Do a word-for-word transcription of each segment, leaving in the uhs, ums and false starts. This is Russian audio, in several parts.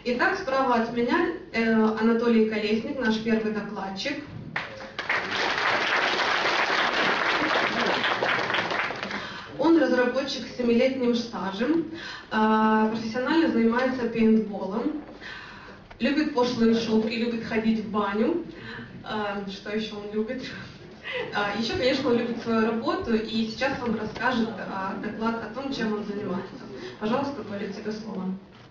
Итак, справа от меня э, Анатолий Колесник, наш первый докладчик. Он разработчик с семилетним стажем, э, профессионально занимается пейнтболом, любит пошлые шутки, любит ходить в баню. Э, что еще он любит? Э, еще, конечно, он любит свою работу и сейчас вам расскажет э, доклад о том, чем он занимается. Пожалуйста, Коля, тебе слово.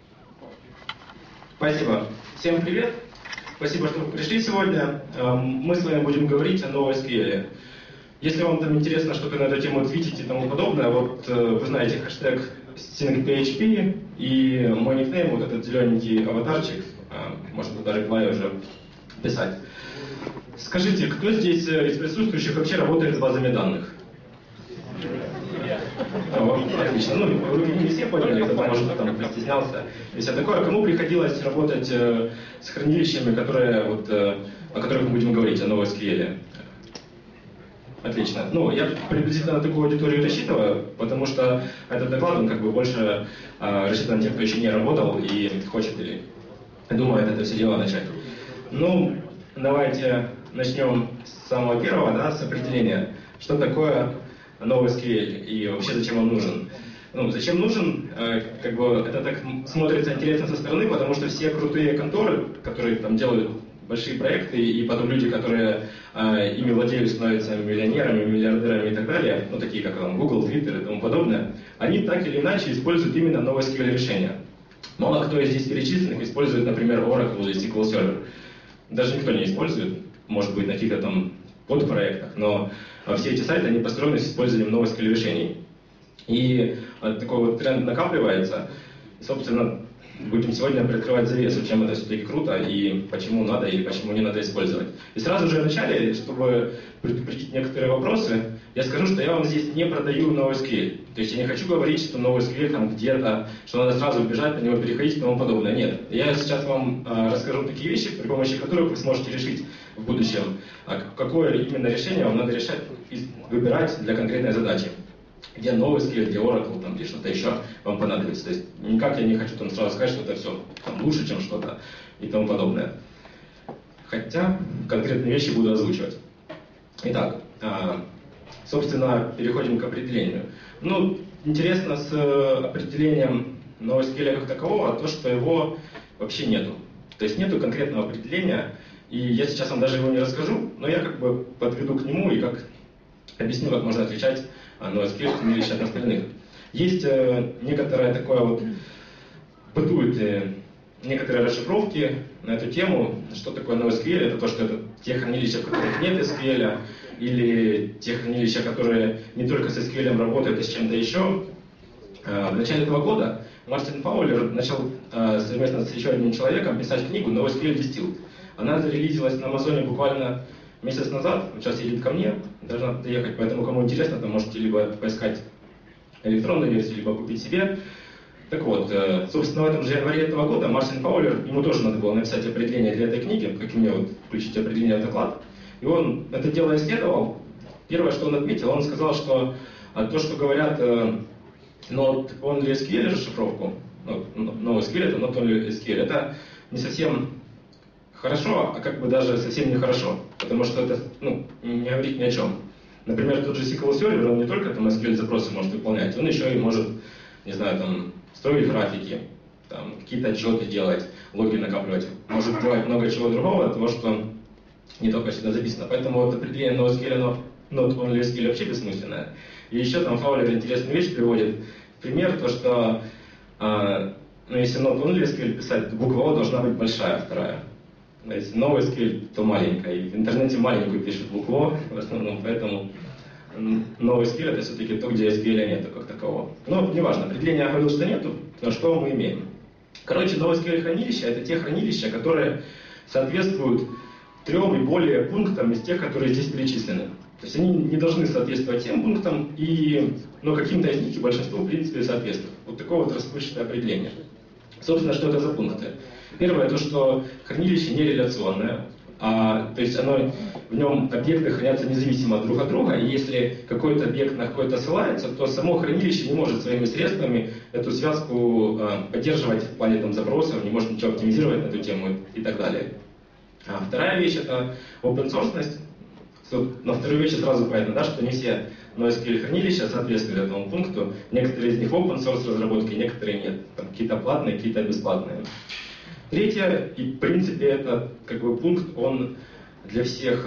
Спасибо. Всем привет. Спасибо, что вы пришли сегодня. Мы с вами будем говорить о NoSQL. Если вам там интересно что-то на эту тему твитить и тому подобное, вот вы знаете хэштег SyncPHP и мой никнейм, вот этот зелененький аватарчик, может быть даже плей уже писать. Скажите, кто здесь из присутствующих вообще работает с базами данных? Отлично. Ну, вы не все поняли, кто-то, может, там постеснялся. И все такое. Кому приходилось работать э, с хранилищами, которые, вот, э, о которых мы будем говорить, о NoSQL? Отлично. Ну, я приблизительно на такую аудиторию рассчитываю, потому что этот доклад, он как бы больше э, рассчитан на тех, кто еще не работал и хочет или думает это все дело начать. Ну, давайте начнем с самого первого, да, с определения. Что такое NoSQL и вообще зачем он нужен? Ну, зачем нужен? Э, как бы это так смотрится интересно со стороны, потому что все крутые конторы, которые там делают большие проекты, и потом люди, которые э, ими владеют, становятся миллионерами, миллиардерами и так далее, ну, такие как там, Google, Twitter и тому подобное, они так или иначе используют именно NoSQL решения. Мало кто из здесь перечисленных использует, например, Oracle или эс ку эль Server. Даже никто не использует, может быть, на каких-то там подпроектах, но все эти сайты, они построены с использованием NoSQL решений. И такой вот тренд накапливается. И, собственно, будем сегодня приоткрывать завесу, чем это все-таки круто и почему надо или почему не надо использовать. И сразу же вначале, чтобы предупредить некоторые вопросы, я скажу, что я вам здесь не продаю NoSQL. То есть я не хочу говорить, что NoSQL там где-то, что надо сразу бежать, на него переходить и тому подобное. Нет. Я сейчас вам э, расскажу такие вещи, при помощи которых вы сможете решить в будущем, а какое именно решение вам надо решать и выбирать для конкретной задачи. Где NoSQL, где Oracle, там, где что-то еще вам понадобится. То есть никак я не хочу там сразу сказать, что это все там, лучше, чем что-то и тому подобное. Хотя конкретные вещи буду озвучивать. Итак, собственно, переходим к определению. Ну, интересно с определением NoSQL как такового то, что его вообще нету. То есть нету конкретного определения, и я сейчас вам даже его не расскажу, но я как бы подведу к нему и как объясню, как можно отличать NoSQL хранилища от остальных. Есть э, некоторое такое вот, бытует э, некоторые расшифровки на эту тему, что такое NoSQL. Это то, что это те хранилища, в которых нет эс кью эль, или те хранилища, которые не только с эс кью эль работают, а с чем-то еще. Э, в начале этого года Мартин Фаулер начал э, совместно с еще одним человеком писать книгу NoSQL Distilled. Она зарелизилась на Амазоне буквально месяц назад, сейчас едет ко мне, должна доехать, поэтому кому интересно, то можете либо поискать электронную версию, либо купить себе. Так вот, собственно, в этом же январе этого года Мартин Фаулер, ему тоже надо было написать определение для этой книги, как и мне вот включить определение в доклад, и он это дело исследовал. Первое, что он отметил, он сказал, что то, что говорят not only эс кью эль расшифровку, NoSQL это not only эс кью эль, это не совсем хорошо, а как бы даже совсем нехорошо, потому что это ну, не говорит ни о чем. Например, тот же эс ку эль Server, он не только там эс кью эль-запросы может выполнять, он еще и может, не знаю, там, строить графики, там, какие-то отчеты делать, логи накапливать, может делать много чего другого, того, что не только сюда записано. Поэтому вот определение NoSQL, но not only эс кью эль вообще бессмысленное. И еще там Фаулер интересную вещь приводит. Пример, то, что а, ну, если not only эс кью эль писать, то буква О должна быть большая, вторая. Если NoSQL, то маленькая. И в интернете маленькую пишут букву в основном, поэтому NoSQL это все-таки то, где эс кью эль нету как такового. Но неважно, определения я говорил, что нету, но что мы имеем. Короче, NoSQL хранилища это те хранилища, которые соответствуют трем и более пунктам из тех, которые здесь перечислены. То есть они не должны соответствовать всем пунктам, и, но каким-то из них и большинству в принципе соответствует. Вот такое вот расплывчатое определение. Собственно, что это за пункты? Первое, то, что хранилище нереляционное. А, то есть оно, в нем объекты хранятся независимо друг от друга, и если какой-то объект на какой-то ссылается, то само хранилище не может своими средствами эту связку а, поддерживать в плане там, запросов, не может ничего оптимизировать на эту тему и так далее. А вторая вещь — это open source-ность. На вторую вещь сразу понятно, да, что не все NoSQL хранилища соответствуют этому пункту. Некоторые из них open source разработки, некоторые нет. Там какие-то платные, какие-то бесплатные. Третье, и в принципе это как бы пункт, он для всех,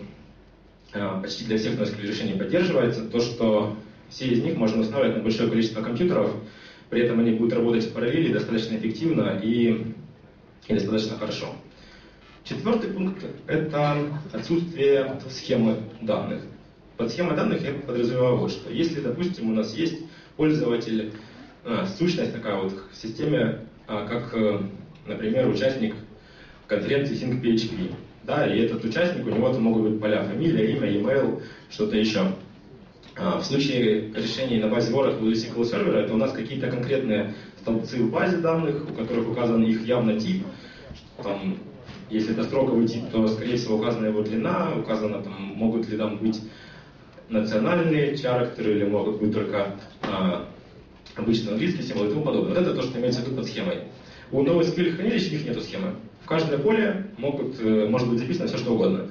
почти для всех NoSQL решений поддерживается, то, что все из них можно устанавливать на большое количество компьютеров, при этом они будут работать в параллели достаточно эффективно и, и достаточно хорошо. Четвертый пункт – это отсутствие схемы данных. Под схемой данных я подразумеваю вот что. Если, допустим, у нас есть пользователь, а, сущность такая вот в системе, а, как, например, участник конференции ThinkPHP, да, и этот участник, у него там могут быть поля фамилия, имя, e-mail, что-то еще. А, в случае решений на базе Oracle или эс кью эль сервера, это у нас какие-то конкретные столбцы в базе данных, у которых указан их явно тип, там, если это строковый тип, то, скорее всего, указана его длина, указано, там, могут ли там быть национальные характеры, или могут быть только а, обычные английские символы и тому подобное. Вот это то, что имеется в виду под схемой. У NoSQL хранилищ у них нету схемы. В каждое поле могут, может быть записано все, что угодно.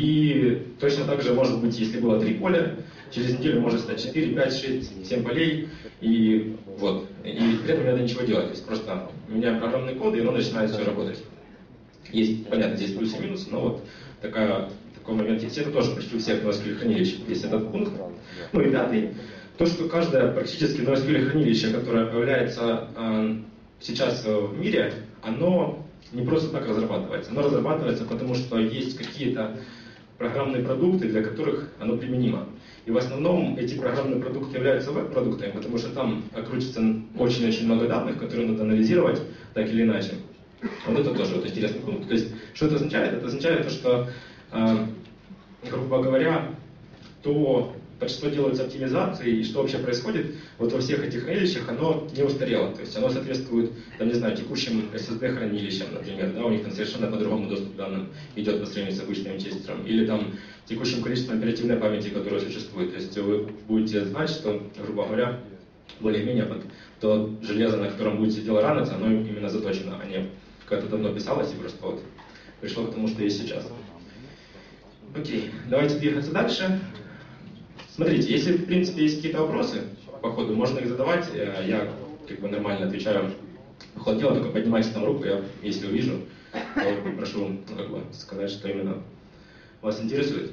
И точно так же может быть, если было три поля, через неделю может стать четыре, пять, шесть, семь полей, и вот. И при этом не надо ничего делать. То есть просто меняем программный код, и оно начинает все работать. Есть, понятно, здесь плюсы и минусы, но вот такая, такой момент есть. Это тоже почти у всех NoSQL хранилищ есть этот пункт. Ну и пятый, то, что каждое практически NoSQL хранилище, которое появляется э, сейчас в мире, оно не просто так разрабатывается. Оно разрабатывается потому, что есть какие-то программные продукты, для которых оно применимо. И в основном эти программные продукты являются веб-продуктами, потому что там крутится очень-очень много данных, которые надо анализировать так или иначе. Вот это тоже вот интересный пункт. То есть, что это означает? Это означает то, что, э, грубо говоря, то, под что делаются оптимизации и что вообще происходит, вот во всех этих хранилищах оно не устарело. То есть оно соответствует, там, не знаю, текущим эс эс ди-хранилищам, например, да, у них там совершенно по-другому доступ к данным идет по сравнению с обычным винчестером, или там текущим количеством оперативной памяти, которая существует. То есть вы будете знать, что, грубо говоря, более-менее под то железо, на котором будет все дело раниться, оно именно заточено, а не как-то давно писалось и просто вот пришло к тому, что есть сейчас. Окей, давайте двигаться дальше. Смотрите, если в принципе есть какие-то вопросы по ходу, можно их задавать, я как бы нормально отвечаю. По ходу дела только поднимайте там руку, я если увижу, то прошу ну, как бы, сказать, что именно вас интересует.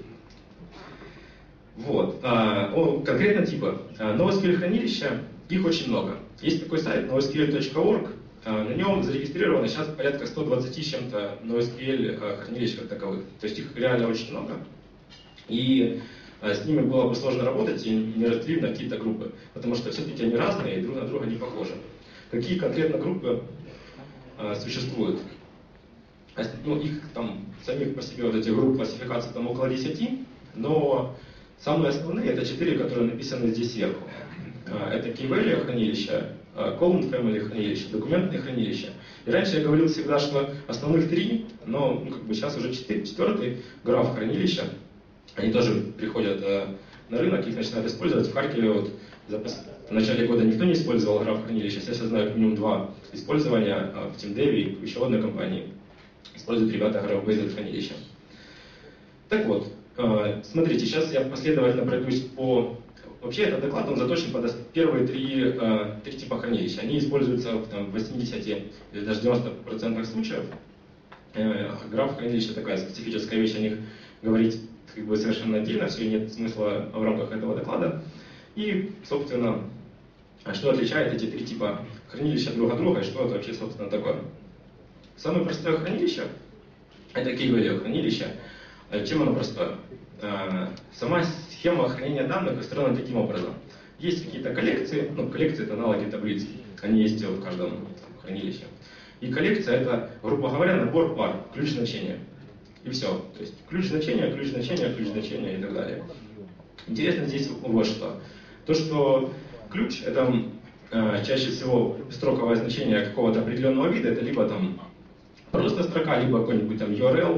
Вот. А, о, конкретно типа NoSQL хранилища, их очень много. Есть такой сайт nosql точка org, на нем зарегистрировано сейчас порядка сто двадцать с чем-то NoSQL хранилищ как таковых. То есть их реально очень много. И с ними было бы сложно работать и не разделить на какие-то группы, потому что все-таки они разные и друг на друга не похожи. Какие конкретно группы а, существуют? Ну, их там, самих по себе вот этих групп классификаций там около десяти, но самые основные это четыре, которые написаны здесь сверху. А, это key-value хранилища, column family хранилища, документные хранилища. И раньше я говорил всегда, что основных три, но ну, как бы сейчас уже четыре, четвертый граф хранилища. Они тоже приходят э, на рынок, их начинают использовать. В Харькове вот, за, в начале года никто не использовал граф хранилища. Сейчас я знаю как минимум два использования э, в TeamDev и еще одной компании. Используют ребята граф-бейзд хранилища. Так вот, э, смотрите, сейчас я последовательно пройдусь по... Вообще этот доклад, он заточен под первые три, э, три типа хранилища. Они используются в там, восьмидесяти или даже девяноста процентах случаев. Э, граф хранилища такая специфическая вещь, о них говорить как бы совершенно отдельно, все, нет смысла в рамках этого доклада. И, собственно, что отличает эти три типа хранилища друг от друга, и что это вообще, собственно, такое. Самое простое хранилище — это key-value хранилище. Чем оно простое? Сама схема хранения данных устроена таким образом. Есть какие-то коллекции, ну, коллекции — это аналоги таблиц, они есть в каждом хранилище. И коллекция — это, грубо говоря, набор пар, ключ значения. И все. То есть ключ значения, ключ значения, ключ значения и так далее. Интересно здесь вот что. То, что ключ — это э, чаще всего строковое значение какого-то определенного вида, это либо там просто строка, либо какой-нибудь там ю ар эл,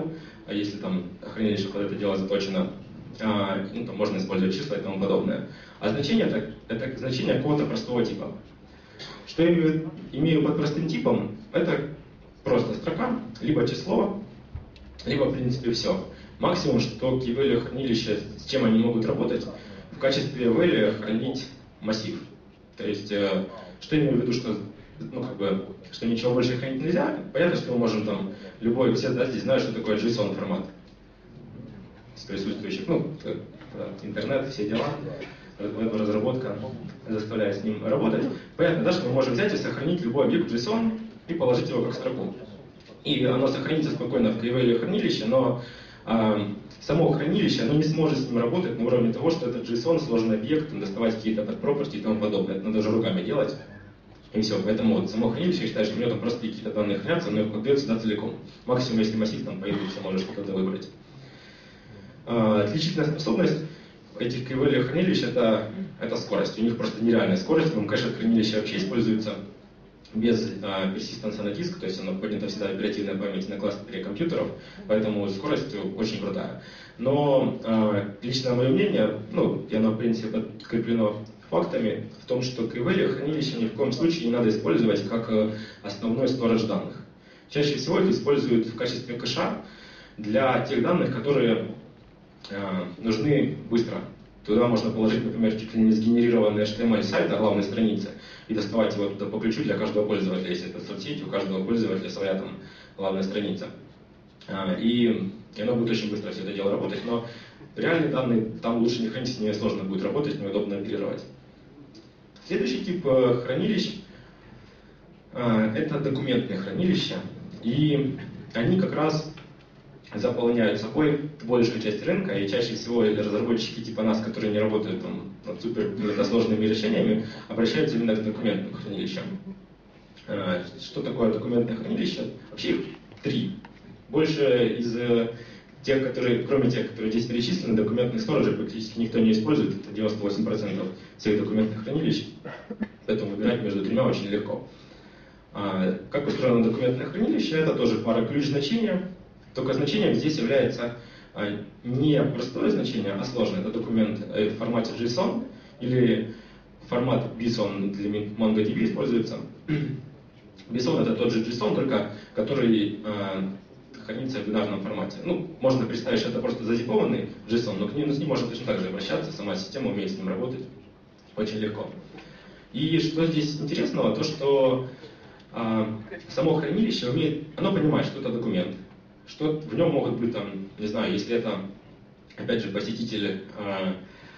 а если там хранилище под это дело заточено, а, ну, там можно использовать числа и тому подобное. А значение это, это значение какого-то простого типа. Что я имею, имею под простым типом, это просто строка, либо число, либо в принципе все. Максимум, что key-value хранилища, с чем они могут работать, в качестве value хранить массив. То есть, э, что я имею в виду, что, ну, как бы, что ничего больше хранить нельзя. Понятно, что мы можем там, любой, все да, здесь знают, что такое JSON формат. С присутствующих, ну, интернет, все дела, веб-разработка заставляет с ним работать. Понятно, да, что мы можем взять и сохранить любой объект JSON и положить его как строку. И оно сохранится спокойно в key-value хранилище, но а, само хранилище, оно не сможет с ним работать на уровне того, что это JSON, сложный объект, доставать какие-то property и тому подобное. Это надо уже руками делать. И все. Поэтому вот само хранилище считает, что у него там просто какие-то данные хранятся, но их отдает сюда целиком. Максимум, если массив там появится, можешь что-то выбрать. А, отличительная способность этих key-value хранилищ это, это скорость. У них просто нереальная скорость. Там кэш хранилища вообще используется без а, персистенса на диск, то есть оно поднято всегда оперативная память на кластере компьютеров, поэтому скорость очень крутая. Но а, лично мое мнение, ну, и оно в принципе подкреплено фактами, в том, что key-value хранилище ни в коем случае не надо использовать как основной storage данных. Чаще всего это используют в качестве кэша для тех данных, которые а, нужны быстро. Туда можно положить, например, чуть ли не сгенерированный эйч ти эм эль сайт на главной странице и доставать его туда по ключу для каждого пользователя. Если это соцсеть, у каждого пользователя своя там главная страница. И, и оно будет очень быстро все это дело работать, но реальные данные там лучше не хранить, с ними сложно будет работать, неудобно оперировать. Следующий тип хранилищ – это документные хранилища. И они как раз заполняют собой большую часть рынка, и чаще всего разработчики типа нас, которые не работают там, над супер сложными решениями, обращаются именно к документным хранилищам. Что такое документное хранилище? Вообще их три. Больше из тех, которые, кроме тех, которые здесь перечислены, документных сторожей практически никто не использует, это девяносто восемь процентов всех документных хранилищ, поэтому выбирать между тремя очень легко. Как устроено документное хранилище? Это тоже пара ключ-значения. Только значением здесь является а, не простое значение, а сложное. Это документ в формате JSON или формат bison для MongoDB используется. bison это тот же JSON, только который а, хранится в бинарном формате. Ну, можно представить, что это просто зазипованный JSON, но к ним, с ним можно точно так же обращаться, сама система умеет с ним работать очень легко. И что здесь интересного, то что а, само хранилище умеет, оно понимает, что это документ. Что в нем могут быть там, не знаю, если это, опять же, посетитель э,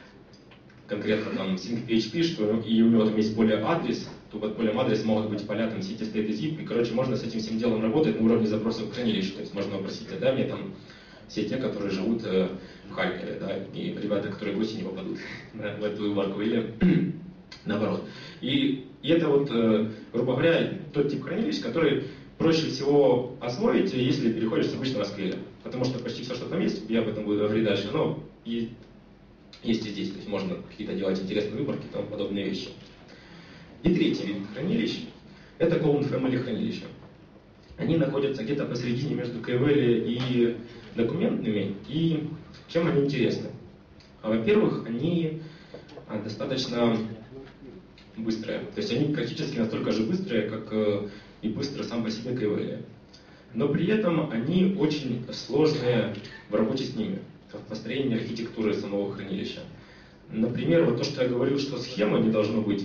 конкретно там sync.php, что и у него там есть поле адрес, то под полем адреса могут быть поля там city, state и zip, и, короче, можно с этим всем делом работать на уровне запросов в хранилище. То есть можно попросить, а дай мне там все те, которые живут э, в Харькове, да, и ребята, которые в гости не попадут да, в эту варку, или наоборот. И, и это вот, э, грубо говоря, тот тип хранилищ, который проще всего освоить, если переходишь с обычного сквиля. Потому что почти все, что там есть, я об этом буду говорить дальше, но и есть и здесь. То есть можно какие-то делать интересные выборки и тому подобные вещи. И третий вид хранилищ – это column family хранилища. Они находятся где-то посередине между key-value и документными. И чем они интересны? Во-первых, они достаточно быстрые. То есть они практически настолько же быстрые, как и быстро сам по себе key-value. Но при этом они очень сложные в работе с ними, в построении архитектуры самого хранилища. Например, вот то, что я говорил, что схема не должно быть,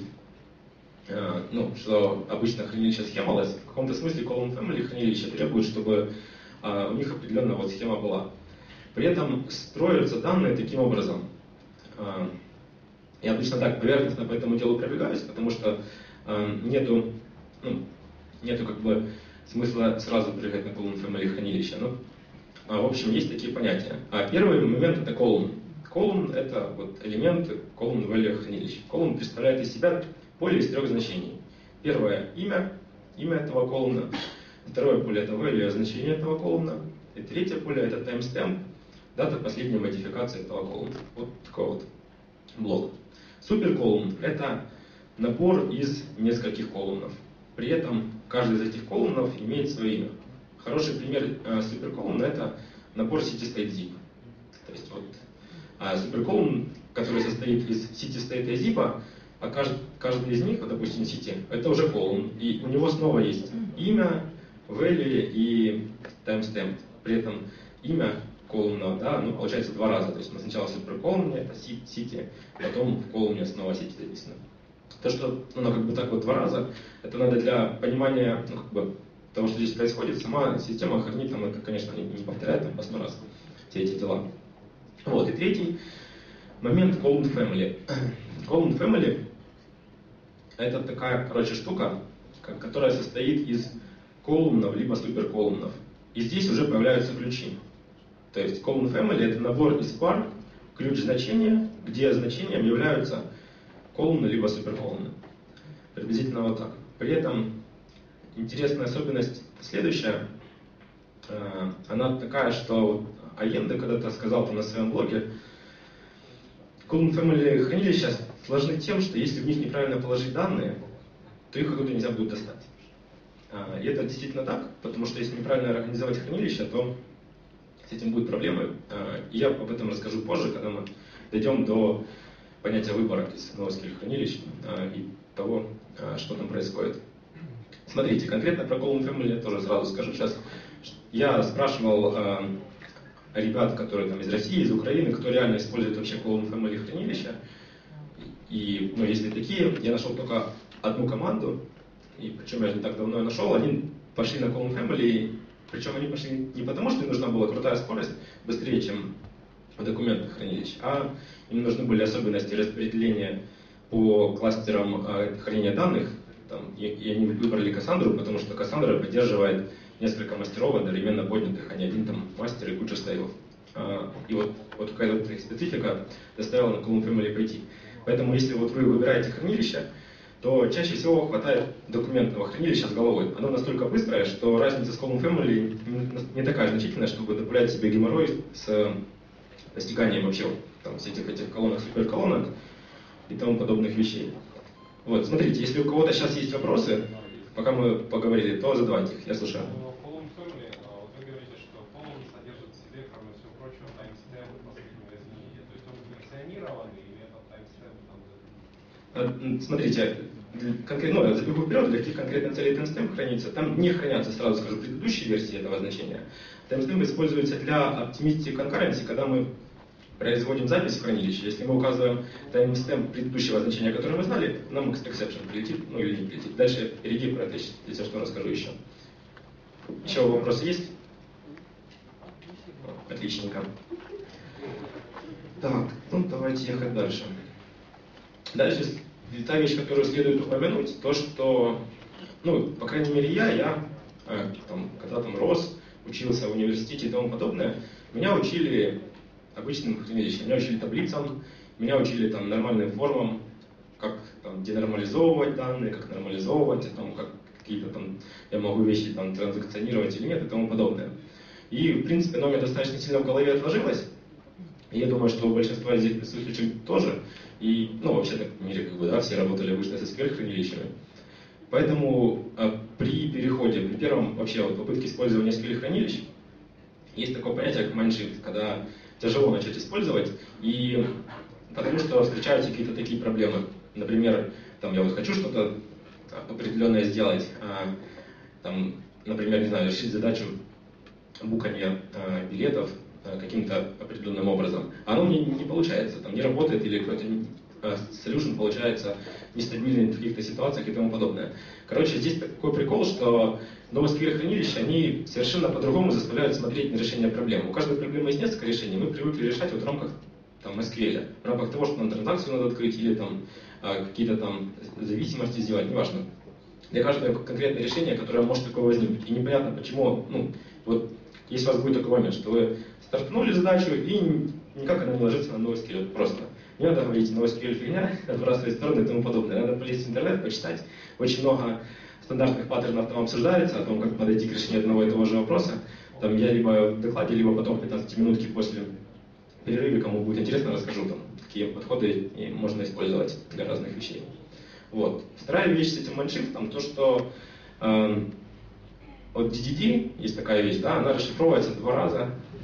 э, ну, что обычно хранилище схемалось, в каком-то смысле column family хранилище требует, чтобы э, у них определенная вот схема была. При этом строятся данные таким образом. Э, я обычно так поверхностно по этому делу пробегаюсь, потому что э, нету, ну, нету как бы смысла сразу прыгать на column family хранилища. Ну, а, в общем, есть такие понятия. А первый момент это column. Column это вот элемент column value хранилища. Column представляет из себя поле из трех значений. Первое имя, имя этого колумна. Второе поле это value, значение этого колумна. И третье поле это timestamp, дата последней модификации этого колумна. Вот такой вот блок. Суперколумн это набор из нескольких колумнов. При этом каждый из этих колумнов имеет свое имя. Хороший пример э, суперколумна это набор city-state-zip. То есть вот а суперколумн, который состоит из city-state и zip, а каждый, каждый из них, вот, допустим, city, это уже колумн, и у него снова есть имя, value и timestamp. При этом имя колумна, да, ну, получается два раза. То есть мы сначала в суперколумне, это city, потом в колумне снова city записано. То, что оно как бы так вот два раза, это надо для понимания, ну, как бы, того, что здесь происходит. Сама система хранит там это, конечно, не, не повторяет там по сто раз все эти дела. Вот, и третий момент column family. Column family это такая, короче, штука, которая состоит из колумнов либо суперколумнов. И здесь уже появляются ключи. То есть column family это набор из пар, ключ значения, где значением являются колумны либо суперколумны. Приблизительно вот так. При этом интересная особенность следующая. Она такая, что Аенде когда-то сказал там на своем блоге, column family хранилища сложны тем, что если в них неправильно положить данные, то их оттуда нельзя будет достать. И это действительно так, потому что если неправильно организовать хранилище, то с этим будут проблемы. И я об этом расскажу позже, когда мы дойдем до понятия выбора из NoSQL хранилищ и того, что там происходит. Смотрите, конкретно про column family я тоже сразу скажу. Сейчас я спрашивал ребят, которые там из России, из Украины, кто реально использует вообще column family хранилища. И, ну, если такие, я нашел только одну команду, и причем я не так давно нашел, они пошли на column family, причем они пошли не потому, что им нужна была крутая скорость, быстрее, чем в документах хранилищ, а им нужны были особенности распределения по кластерам э, хранения данных, там, и, и они выбрали Кассандру, потому что Кассандра поддерживает несколько мастеров одновременно поднятых, а не один там мастер и куча слоев. А, и вот, вот какая-то их специфика заставила на column family пойти. Поэтому если вот вы выбираете хранилище, то чаще всего хватает документного хранилища с головой. Оно настолько быстрое, что разница с column family не такая значительная, чтобы добавлять себе геморрой с достиганием вообще там, всех этих, этих колонок, суперколонок и тому подобных вещей. Вот, смотрите, если у кого-то сейчас есть вопросы, пока мы поговорили, то задавайте их, я слушаю. Column family, вот вы говорите, что column содержит в себе, кроме всего прочего, timestamp последнего изменения. То есть он коллекционированный или этот timestamp там? Смотрите, конкретно, ну, я забегу вперед, для каких конкретно целей timestamp хранится. Там не хранятся, сразу скажу, предыдущие версии этого значения. Timestamp используется для optimization concurrency, когда мы производим запись в хранилище. Если мы указываем timestamp предыдущего значения, которое мы знали, нам exception прилетит, ну или не прилетит. Дальше впереди про это, если что, расскажу еще. Еще вопросы есть? Отличненько. Так, ну давайте ехать дальше. Дальше та вещь, которую следует упомянуть, то, что, ну, по крайней мере, я, я э, там, когда там рос, учился в университете и тому подобное, меня учили обычным хранилищем, меня учили таблицам, меня учили там нормальным формам, как там денормализовывать данные, как нормализовывать, там, как какие-то там, я могу вещи там транзакционировать или нет и тому подобное. И, в принципе, оно у меня достаточно сильно в голове отложилось. И я думаю, что у большинства здесь присутствующих тоже. И, ну, вообще так в мире, как бы, да, все работали обычно с эс ку эль хранилищами. Поэтому а, при переходе, при первом вообще вот, попытке использования эс ку эль хранилищ, есть такое понятие, как майндшифт, когда тяжело начать использовать, и потому что встречаются какие-то такие проблемы. Например, там, я вот хочу что-то определенное сделать, а, там, например, не знаю, решить задачу букания а, билетов а, каким-то определенным образом. А оно мне не получается, там не работает, или какой-то а, solution получается нестабильный в каких-то ситуациях и тому подобное. Короче, здесь такой прикол, что NoSQL хранилища, они совершенно по-другому заставляют смотреть на решение проблем. У каждой проблемы есть несколько решений, мы привыкли решать вот в рамках там, эс ку эль, в рамках того, что нам транзакцию надо открыть или там какие-то там зависимости сделать, неважно. Для каждого конкретное решение, которое может такое возникнуть. И непонятно почему, ну, вот если у вас будет такой момент, что вы стартанули задачу и никак она не ложится на NoSQL, вот просто. Не надо говорить, NoSQL фигня, отбрасывать в сторону и тому подобное. Надо полезть в интернет, почитать. Очень много стандартных паттернов там обсуждается, о том, как подойти к решению одного и того же вопроса. Там я либо в докладе, либо потом в пятнадцати минутки после перерыва, кому будет интересно, расскажу, там, какие подходы можно использовать для разных вещей. Вот. Вторая вещь с этим майндшифтом, то, что э, вот ди ди ди, есть такая вещь, да, она расшифровывается два раза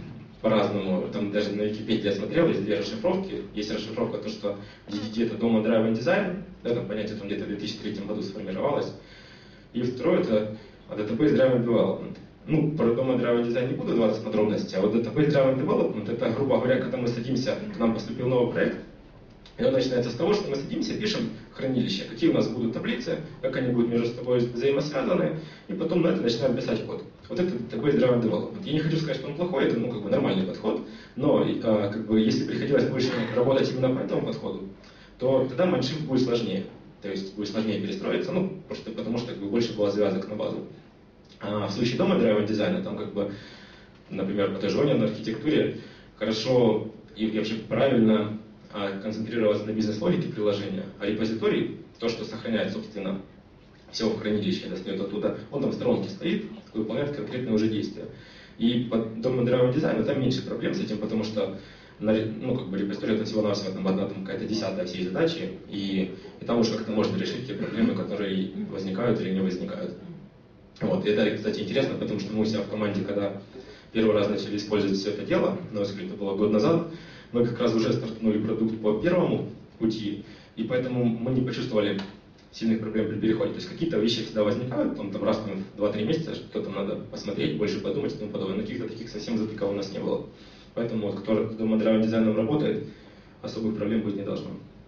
по-разному. Там даже на Википедии я смотрел, есть две расшифровки. Есть расшифровка, то, что ди ди ди это Domain Driven Design, это понятие там где-то в две тысячи третьем году сформировалось. И второе это Database Driven Development. Ну, про Domain Driven Design не буду даваться подробности, а вот Database Driven Development это, грубо говоря, когда мы садимся, к нам поступил новый проект, и он начинается с того, что мы садимся, пишем хранилище, какие у нас будут таблицы, как они будут между собой взаимосвязаны, и потом на это начинаем писать код. Вот это такой Driven Development. Я не хочу сказать, что он плохой, это ну, как бы нормальный подход, но а, как бы, если приходилось больше работать именно по этому подходу, то тогда Mindshift будет сложнее. То есть будет сложнее перестроиться, ну, просто потому что как бы, больше было завязок на базу. А в случае Domain Driven Design, там как бы, например, по той же Onion архитектуре, хорошо и, и вообще правильно концентрироваться на бизнес-логике приложения, а репозиторий, то, что сохраняет, собственно, все в хранилище, достает оттуда, он там в сторонке стоит, выполняет конкретные уже действия. И под Domain Driven Design там меньше проблем с этим, потому что ну, как бы репозиторий это всего-навсего там, одна там, какая-то десятая всей задачи, и, и там уже как-то можно решить те проблемы, которые возникают или не возникают. Вот. И это, кстати, интересно, потому что мы у себя в команде, когда первый раз начали использовать все это дело, но это было год назад, мы как раз уже стартанули продукт по первому пути, и поэтому мы не почувствовали сильных проблем при переходе. То есть какие-то вещи всегда возникают, он там раз в два-три месяца, что-то надо посмотреть, больше подумать и тому подобное, но каких-то таких совсем затыков у нас не было. Поэтому вот, кто с Domain Driven дизайном работает, особых проблем быть не должно.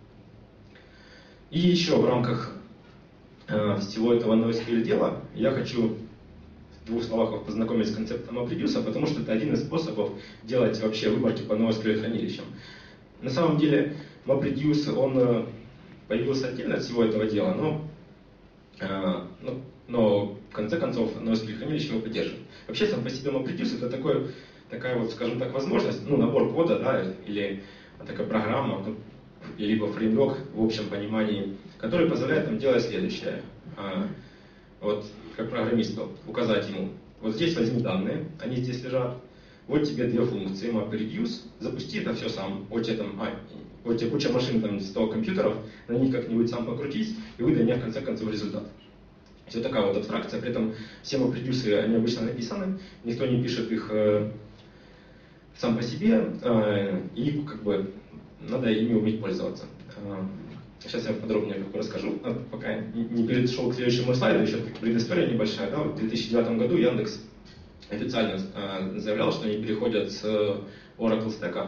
И еще в рамках э, всего этого NoSQL дела я хочу в двух словах познакомить с концептом MapReduce, потому что это один из способов делать вообще выборки по NoSQL хранилищам. На самом деле MapReduce, он появился отдельно от всего этого дела, но, э, но, но в конце концов NoSQL хранилище его поддерживает. Вообще сам по себе MapReduce это такой, такая вот, скажем так, возможность, ну, набор кода, да, или такая программа, ну, либо фреймворк в общем понимании, который позволяет нам делать следующее. А, вот как программисту указать ему, вот здесь возьми данные, они здесь лежат, вот тебе две функции, MapReduce, запусти это все сам, вот тебе там, а, вот тебе куча машин, там сто компьютеров, на них как-нибудь сам покрутись и выдай мне в конце концов результат. Все такая вот абстракция, при этом все MapReduce, они обычно написаны, никто не пишет их э, сам по себе, э, и как бы надо ими уметь пользоваться. Э, сейчас я подробнее как бы расскажу, а пока не, не перешел к следующему слайду, еще предыстория небольшая. Да? В две тысячи девятом году Яндекс официально э, заявлял, что они переходят с Oracle Stack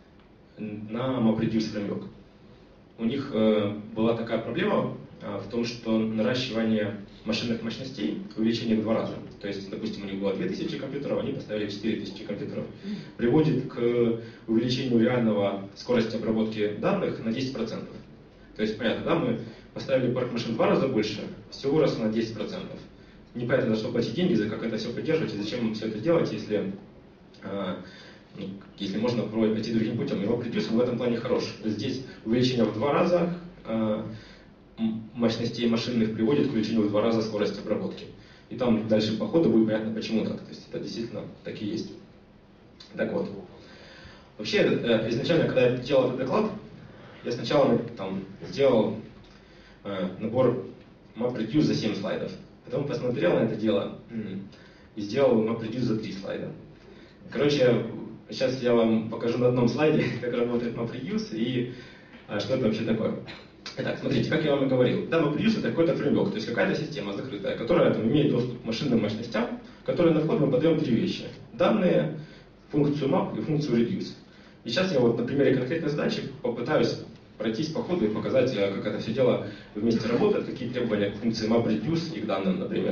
на MapReduce фреймворк. У них э, была такая проблема э, в том, что наращивание машинных мощностей, увеличение в два раза, то есть, допустим, у них было две тысячи компьютеров, они поставили четыре тысячи компьютеров, приводит к увеличению реального скорости обработки данных на десять процентов. То есть, понятно, да, мы поставили парк машин в два раза больше, все выросло на десять процентов. Непонятно, за что платить деньги, за как это все поддерживать, и зачем все это делать, если, э, ну, если можно пойти другим путем. Его MapReduce в этом плане хорош. Здесь увеличение в два раза э, мощностей машинных приводит к увеличению в два раза скорости обработки. И там дальше по ходу будет понятно, почему так. То есть это действительно так и есть. Так вот. Вообще, э, изначально, когда я делал этот доклад, я сначала там, сделал э, набор MapReduce за семь слайдов. Потом посмотрел на это дело и сделал MapReduce за три слайда. Короче, сейчас я вам покажу на одном слайде, как работает MapReduce и а, что это вообще такое. Итак, смотрите, как я вам и говорил. Да, MapReduce это какой-то фреймворк, то есть какая-то система закрытая, которая там, имеет доступ к машинным мощностям, которые на вход мы подаем три вещи. Данные, функцию map и функцию reduce. И сейчас я вот на примере конкретной задачи попытаюсь пройтись по ходу и показать, как это все дело вместе работает, какие требования к функции MapReduce и к данным, например.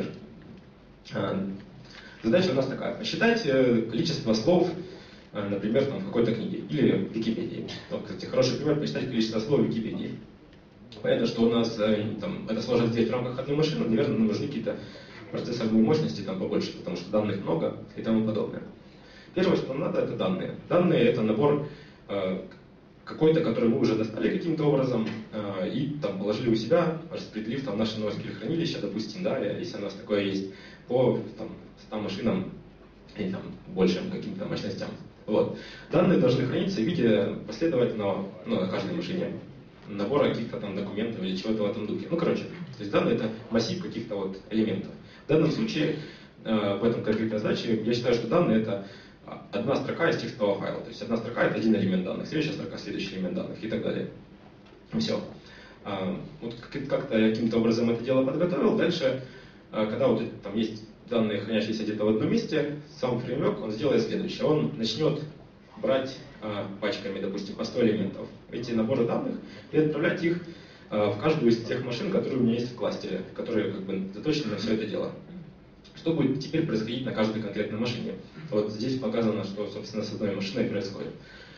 Задача у нас такая. Посчитать количество слов, например, там, в какой-то книге или в Википедии. Вот, кстати, хороший пример — посчитать количество слов в Википедии. Понятно, что у нас там, это сложно сделать в рамках одной машины, наверное, нам нужны какие-то процессорные мощности там побольше, потому что данных много и тому подобное. Первое, что нам надо, это данные. Данные — это набор э, какой-то, который мы уже достали каким-то образом э, и там положили у себя, распределив там наше NoSQL хранилище, допустим, да, если у нас такое есть, по там, ста машинам или там большим каким-то мощностям. Вот. Данные должны храниться в виде последовательного, ну, на каждой машине, набора каких-то там документов или чего-то в этом духе. Ну, короче, то есть данные — это массив каких-то вот элементов. В данном случае, э, в этом конкретной задаче, я считаю, что данные — это одна строка из текстового файла. То есть одна строка — это один элемент данных, следующая строка — следующий элемент данных и так далее. Все. Вот как-то я каким-то образом это дело подготовил. Дальше, когда вот там есть данные, хранящиеся где-то в одном месте, сам фреймворк, он сделает следующее. Он начнет брать пачками, допустим, по сто элементов эти наборы данных и отправлять их в каждую из тех машин, которые у меня есть в кластере, которые как бы заточены на все это дело. Что будет теперь происходить на каждой конкретной машине? Вот здесь показано, что, собственно, с одной машиной происходит.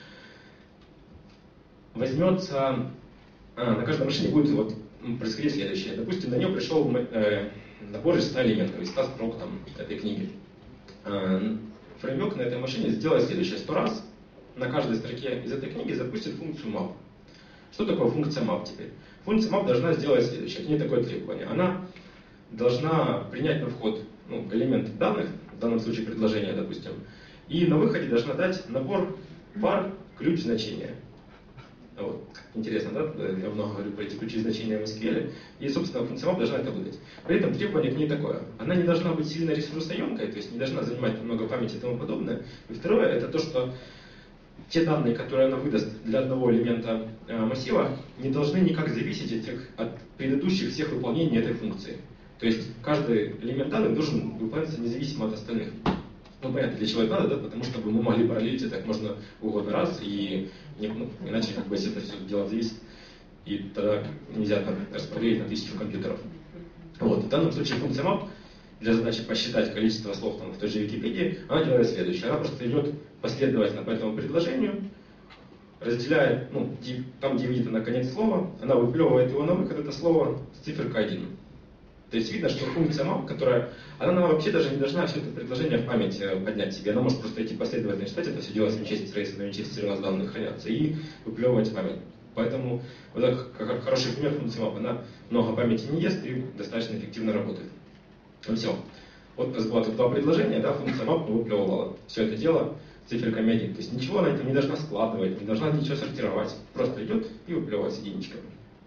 Возьмется, а, на каждой машине будет вот происходить следующее. Допустим, на нее пришел э, набор из ста элементов, из ста строк там, этой книги. Э, фреймворк на этой машине сделает следующее. сто раз на каждой строке из этой книги запустит функцию map. Что такое функция map теперь? Функция map должна сделать следующее. К ней такое требование. Она должна принять на вход ну, элемент данных, в данном случае предложения, допустим, и на выходе должна дать набор пар ключ значения. Вот. Интересно, да? Я много говорю про эти ключи значения в эс кью эль, и, собственно, функция map должна это выдать. При этом требование к ней такое. Она не должна быть сильно ресурсоемкой, то есть не должна занимать много памяти и тому подобное. И второе, это то, что те данные, которые она выдаст для одного элемента э, массива, не должны никак зависеть от, тех, от предыдущих всех выполнений этой функции. То есть каждый элемент данных должен выполняться независимо от остальных. Ну, понятно, для чего это надо, да? Потому что мы могли параллелить это как можно угодно раз, и не, ну, иначе, как бы, если это все дело зависит, и тогда нельзя там распределить на тысячу компьютеров. Вот. В данном случае функция map для задачи посчитать количество слов там, в той же Википедии, она делает следующее. Она просто идет последовательно по этому предложению, разделяет, ну, там, где видит она конец слова, она выплевывает его на выход, это слово с циферкой один. То есть видно, что функция map, которая, она вообще даже не должна все это предложение в память поднять себе. Она может просто идти последовательно читать это все дело с Winchester Trace, на Winchester у нас данные хранятся, и выплевывать память. Поэтому вот так, хороший пример функции map. Она много памяти не ест и достаточно эффективно работает. Ну все. Вот у нас было тут два предложения, да, функция map выплевывала все это дело с циферками один. То есть ничего она это не должна складывать, не должна ничего сортировать. Просто идет и выплевывает с единичками.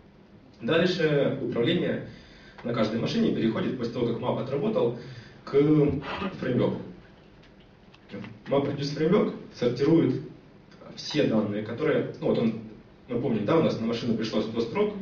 Дальше управление на каждой машине переходит после того, как map отработал, к фреймворку. MapReduce фреймворк сортирует все данные, которые, ну вот он, мы помним, да, у нас на машину пришло сто строк,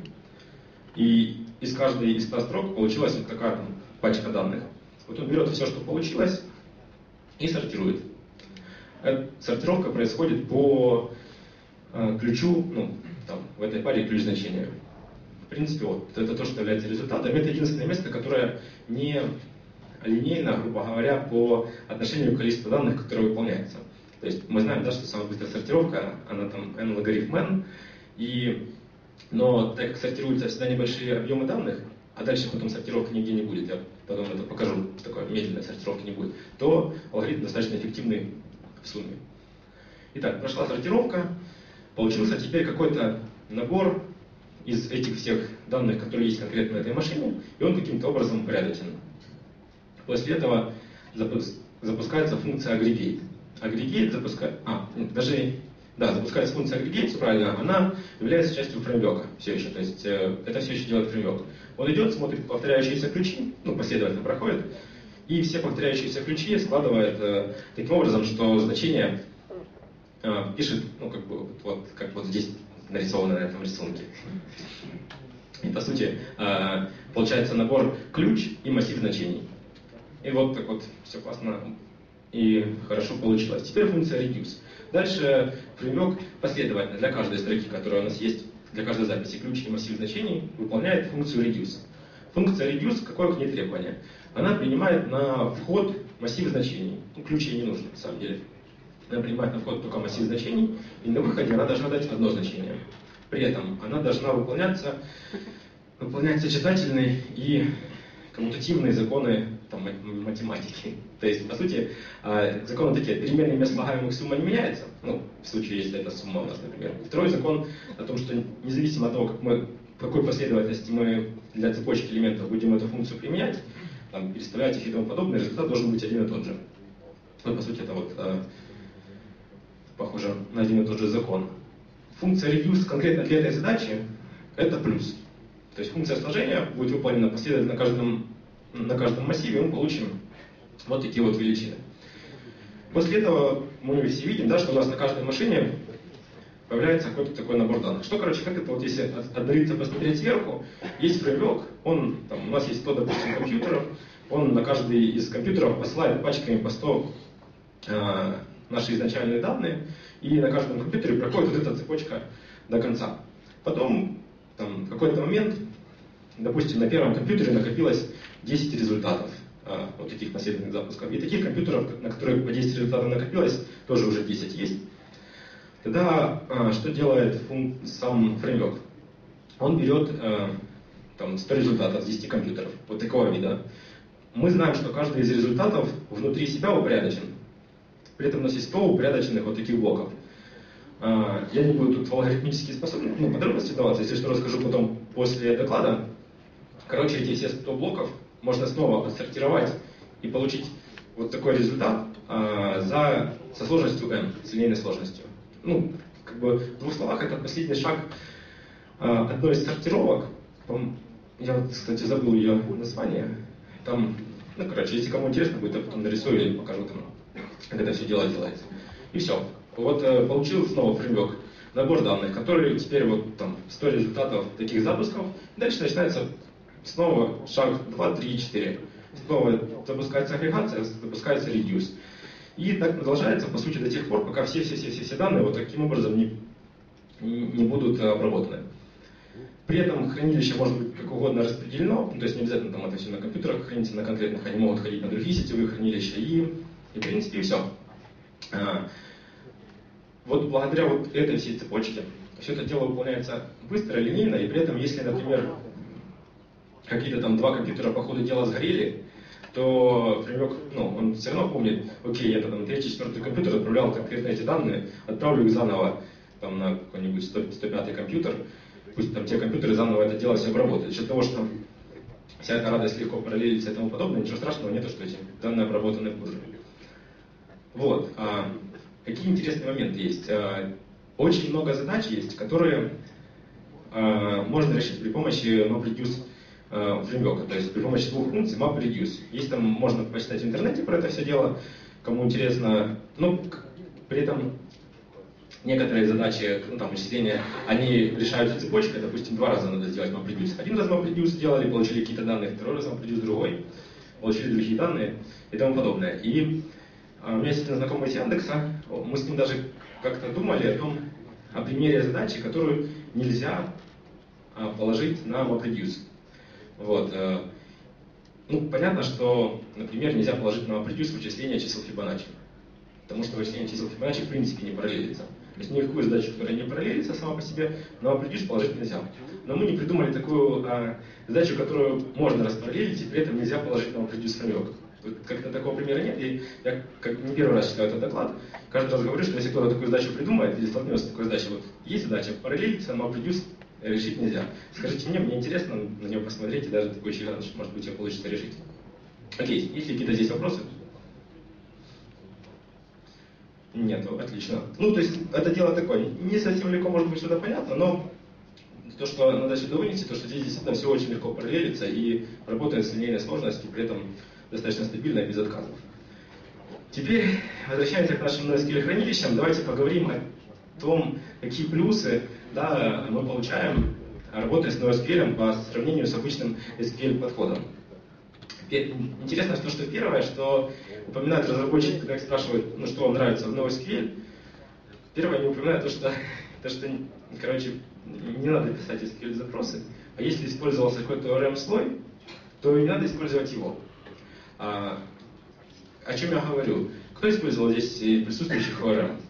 и из каждой из ста строк получилась вот такая там пачка данных. Вот он берет все, что получилось, и сортирует. Эта сортировка происходит по э, ключу, ну, там, в этой паре ключ значения. В принципе, вот, это то, что является результатом. Это единственное место, которое не линейно, грубо говоря, по отношению к количеству данных, которые выполняются. То есть мы знаем, да, что самая быстрая сортировка, она там n логарифм n, и, но так как сортируются всегда небольшие объемы данных, а дальше потом сортировка нигде не будет, я потом это покажу, такой медленной сортировки не будет, то алгоритм достаточно эффективный в сумме. Итак, прошла сортировка, получился теперь какой-то набор из этих всех данных, которые есть конкретно на этой машине, и он каким-то образом упорядочен. После этого запускается функция aggregate. Aggregate запускает, а, нет, даже, да, запускается функция aggregate, правильно, она является частью фреймворка все еще, то есть э, это все еще делает фреймворк. Он идет, смотрит повторяющиеся ключи, ну, последовательно проходит, и все повторяющиеся ключи складывает э, таким образом, что значение э, пишет, ну, как бы, вот, как вот здесь нарисовано на этом рисунке. И по сути э, получается набор ключ и массив значений. И вот так вот все классно и хорошо получилось. Теперь функция reduce. Дальше фреймворк последовательно для каждой строки, которая у нас есть, для каждой записи ключ и массив значений, выполняет функцию reduce. Функция reduce, какое к ней требование? Она принимает на вход массив значений. Ну, ключей не нужно, на самом деле. Она принимает на вход только массив значений, и на выходе она должна дать одно значение. При этом она должна выполняться, выполнять сочетательные и коммутативные законы там, математики. То есть, по сути, законы такие: переменные между слагаемых сумма не меняется, ну, в случае, если это сумма у нас, например. Второй закон о том, что независимо от того, как мы, в какой последовательности мы для цепочки элементов будем эту функцию применять, там, переставлять их и тому подобное, результат должен быть один и тот же. Ну, по сути, это вот а, похоже на один и тот же закон. Функция reduce конкретно для этой задачи это плюс. То есть функция сложения будет выполнена последовательно на каждом, на каждом массиве, и мы получим вот такие вот величины. После этого мы все видим, да, что у нас на каждой машине появляется какой-то такой набор данных. Что, короче, как это, вот если отдалиться, посмотреть сверху, есть фреймворк, он, там, у нас есть сто, допустим, компьютеров, он на каждый из компьютеров посылает пачками по сто э, наши изначальные данные, и на каждом компьютере проходит вот эта цепочка до конца. Потом, там, в какой-то момент, допустим, на первом компьютере накопилось десять результатов э, вот таких последовательных запусков. И таких компьютеров, на которых по десять результатов накопилось, тоже уже десять есть. Тогда э, что делает функ- сам фреймворк? Он берет э, там, сто результатов с десяти компьютеров, вот такого вида. Мы знаем, что каждый из результатов внутри себя упорядочен. При этом у нас есть сто упорядоченных вот таких блоков. Э, я не буду тут в алгоритмические способности, ну, подробности даваться, если что, расскажу потом после доклада. Короче, эти все сто блоков можно снова отсортировать и получить вот такой результат э, за, со сложностью n, с линейной сложностью. Ну, как бы в двух словах, это последний шаг э, одной из сортировок. Я вот, кстати, забыл ее название. Там, ну, короче, если кому интересно будет, я потом нарисую или покажу там, как это все дело делается. И все. Вот э, получил снова фреймворк, набор данных, который теперь вот там сто результатов таких запусков. Дальше начинается снова шаг два, три, четыре. Снова запускается агрегация, запускается reduce. И так продолжается, по сути, до тех пор, пока все-все-все-все данные вот таким образом не, не будут обработаны. При этом хранилище может быть как угодно распределено, то есть не обязательно там это все на компьютерах хранится, на конкретных, они могут ходить на другие сетевые хранилища, и, и в принципе, и все. А, вот благодаря вот этой всей цепочке все это дело выполняется быстро, линейно, и при этом, если, например, какие-то там два компьютера по ходу дела сгорели, то фреймворк, ну, он все равно помнит, окей, я там третий, четвертый компьютер отправлял конкретно эти данные, отправлю их заново там, на какой-нибудь сто пятый компьютер, пусть там те компьютеры заново это дело все обработают. За счет того, что вся эта радость легко параллелится и тому подобное, ничего страшного нету, что эти данные обработаны позже. Вот. А, какие интересные моменты есть? А, очень много задач есть, которые а, можно решить при помощи MapReduce фреймворка, то есть при помощи двух функций MapReduce. Есть там, можно почитать в интернете про это все дело, кому интересно. Но при этом некоторые задачи, ну, там, вычисления, они решаются цепочкой, допустим, два раза надо сделать MapReduce. Один раз MapReduce сделали, получили какие-то данные, второй раз MapReduce другой, получили другие данные и тому подобное. И а, у меня есть один знакомый из Яндекса, мы с ним даже как-то думали о том, о примере задачи, которую нельзя а, положить на MapReduce. Вот. Ну, понятно, что, например, нельзя положить на MapReduce вычисление чисел Фибоначчи, потому что вычисление чисел Фибоначчи в принципе не параллелится. То есть никакую задачу, которая не параллелится сама по себе, на MapReduce положить нельзя. Но мы не придумали такую а, задачу, которую можно распараллелить, и при этом нельзя положить на MapReduce фреймворк. Как-то такого примера нет, и я как не первый раз читаю этот доклад, каждый раз говорю, что если кто-то такую задачу придумает или столкнется с такой задачей, вот есть задача, параллелиться на MapReduce решить нельзя. Скажите мне, мне интересно на нее посмотреть, и даже такой еще рядом, что, может быть, ее получится решить. Окей, есть ли какие-то здесь вопросы? Нет, отлично. Ну, то есть, это дело такое, не совсем легко, может быть, что-то понятно, но то, что надо сюда вынести, то, что здесь действительно все очень легко параллелится и работает с линейной сложностью, при этом достаточно стабильно и без отказов. Теперь, возвращаемся к нашим NoSQL-хранилищам, давайте поговорим о том, какие плюсы, да, мы получаем, работая с NoSQL по сравнению с обычным эс кью эль-подходом. Интересно, что, что первое, что упоминают разработчики, когда их спрашивают, ну, что вам нравится в NoSQL, первое, они упоминают то, что, то, что короче, не надо писать эс кью эль-запросы, а если использовался какой-то о эр эм-слой, то не надо использовать его. А, о чем я говорю? Кто использовал здесь присутствующих о эр эм?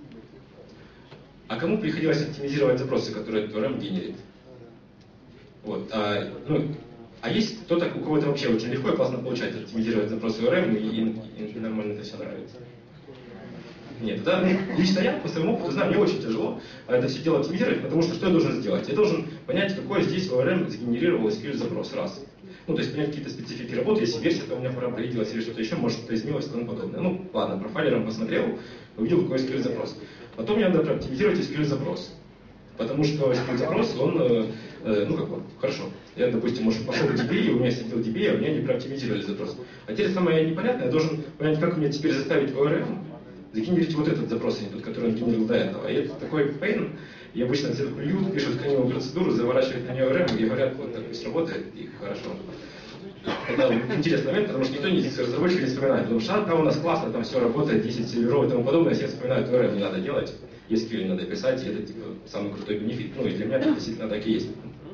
А кому приходилось оптимизировать запросы, которые этот о эр эм генерит? Вот. А, ну, а есть кто-то, у кого это вообще очень легко и классно получается оптимизировать запросы о эр эм, и, и, и нормально это все нравится? Нет, да, лично я по своему опыту знаю, мне очень тяжело это все дело оптимизировать, потому что что я должен сделать? Я должен понять, какой здесь о эр эм сгенерировал эс кью эль-запрос, раз. Ну, то есть понять какие-то специфики работы, если версия у меня пора проявилась или что-то еще, может, что-то изменилось и тому подобное. Ну, ладно, профайлером посмотрел, увидел, какой эс кью эль-запрос. Потом мне надо оптимизировать эс кью эль-запрос. Потому что эс кью эль-запрос, он, э, ну, как бы, хорошо. Я, допустим, может, пошел в ди би эй, у меня сидел ди би эй, а у меня не прооптимизировали запрос. А теперь самое непонятное, я должен понять, как мне теперь заставить о эр эм загенерите вот этот запрос, а не тот, который он генерил до этого. И это такой пейн, и обычно все плюют, пишут клиновую процедуру, заворачивают на нее РМ и говорят, вот так пусть работает, и хорошо. Это интересный момент, потому что никто не разработчик не вспоминает, потому что да, у нас классно, там все работает, десять серверов и тому подобное, все вспоминают, РМ не надо делать, эс кью эль не надо писать, и это типа самый крутой бенефит. Ну и для меня это действительно так и есть.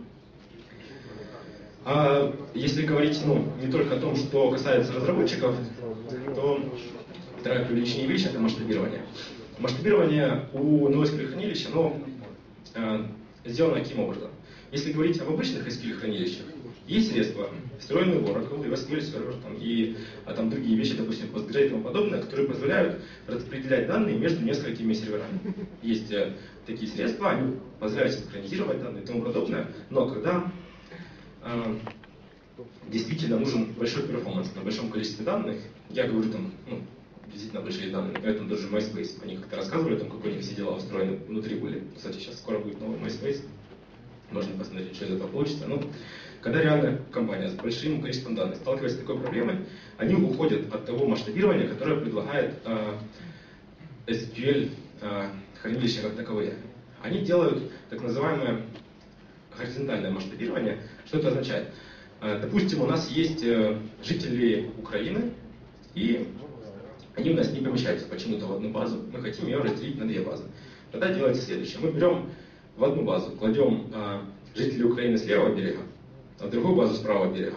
А если говорить ну, не только о том, что касается разработчиков, то вторая привлечение вещь — это масштабирование. Масштабирование у NoSQL хранилища, но э, сделано каким образом? Если говорить об обычных эс кью эль хранилищах, есть средства, встроенные в Oracle, и в эс кью эль сервер, там, и а, там другие вещи, допустим, Postgre и тому подобное, которые позволяют распределять данные между несколькими серверами. Есть э, такие средства, они позволяют синхронизировать данные и тому подобное, но когда э, действительно нужен большой перформанс на большом количестве данных, я говорю там, ну, действительно большие данные, поэтому даже MySpace, они как-то рассказывали, там, как у них все дела устроены внутри были. Кстати, сейчас скоро будет новый MySpace, можно посмотреть, что из этого получится. Ну, когда реально компания с большим количеством данных сталкивается с такой проблемой, они уходят от того масштабирования, которое предлагает э, эс кью эль э, хранилища как таковые. Они делают так называемое горизонтальное масштабирование. Что это означает? Э, допустим, у нас есть э, жители Украины, и они у нас не помещаются почему-то в одну базу, мы хотим ее разделить на две базы. Тогда делается следующее. Мы берем в одну базу, кладем э, жителей Украины с левого берега, а в другую базу с правого берега.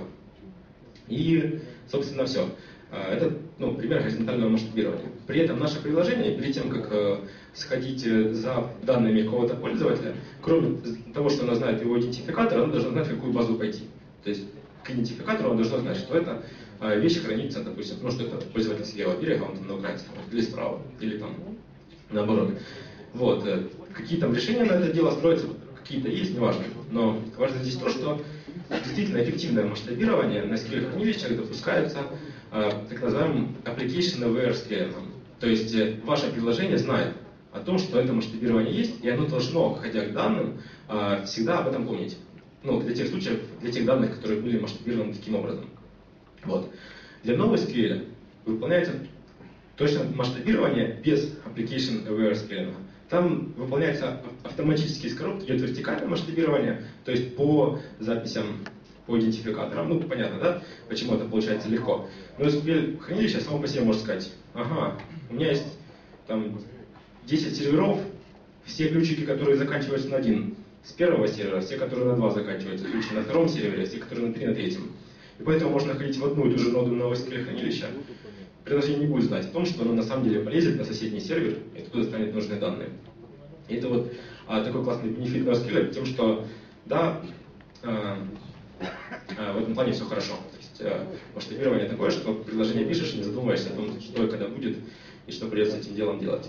И, собственно, все. Э, это ну, пример горизонтального масштабирования. При этом наше приложение, перед тем, как э, сходить за данными какого-то пользователя, кроме того, что оно знает его идентификатор, оно должно знать, в какую базу пойти. То есть к идентификатору оно должно знать, что это вещи хранится, допустим, ну что это пользователь с левого берега, он там на украинском, или справа, или там наоборот. Вот. Какие там решения на это дело строятся, какие-то есть, неважно. Но важно здесь то, что действительно эффективное масштабирование на эс кью эль хранилищах допускается э, так называемым application aware scaling. То есть э, ваше приложение знает о том, что это масштабирование есть, и оно должно, ходя к данным, э, всегда об этом помнить. Ну, для тех случаев, для тех данных, которые были масштабированы таким образом. Вот. Для NoSQL выполняется точно масштабирование без Application Aware Scaling. Там выполняется автоматически из коробки, идет вертикальное масштабирование, то есть по записям, по идентификаторам. Ну, понятно, да, почему это получается легко. NoSQL хранилище само по себе может сказать, ага, у меня есть там десять серверов, все ключики, которые заканчиваются на один с первого сервера, все, которые на два заканчиваются, ключи на втором сервере, все, которые на три, на третьем. И поэтому можно ходить в одну и ту же ноду NoSQL хранилища. Приложение не будет знать о том, что оно на самом деле полезет на соседний сервер и оттуда станет нужные данные. И это вот а, такой классный бенефит NoSQL, тем, что да, а, а, в этом плане все хорошо. То есть а, масштабирование такое, что приложение пишешь и не задумываешься о том, что и когда будет и что придется с этим делом делать.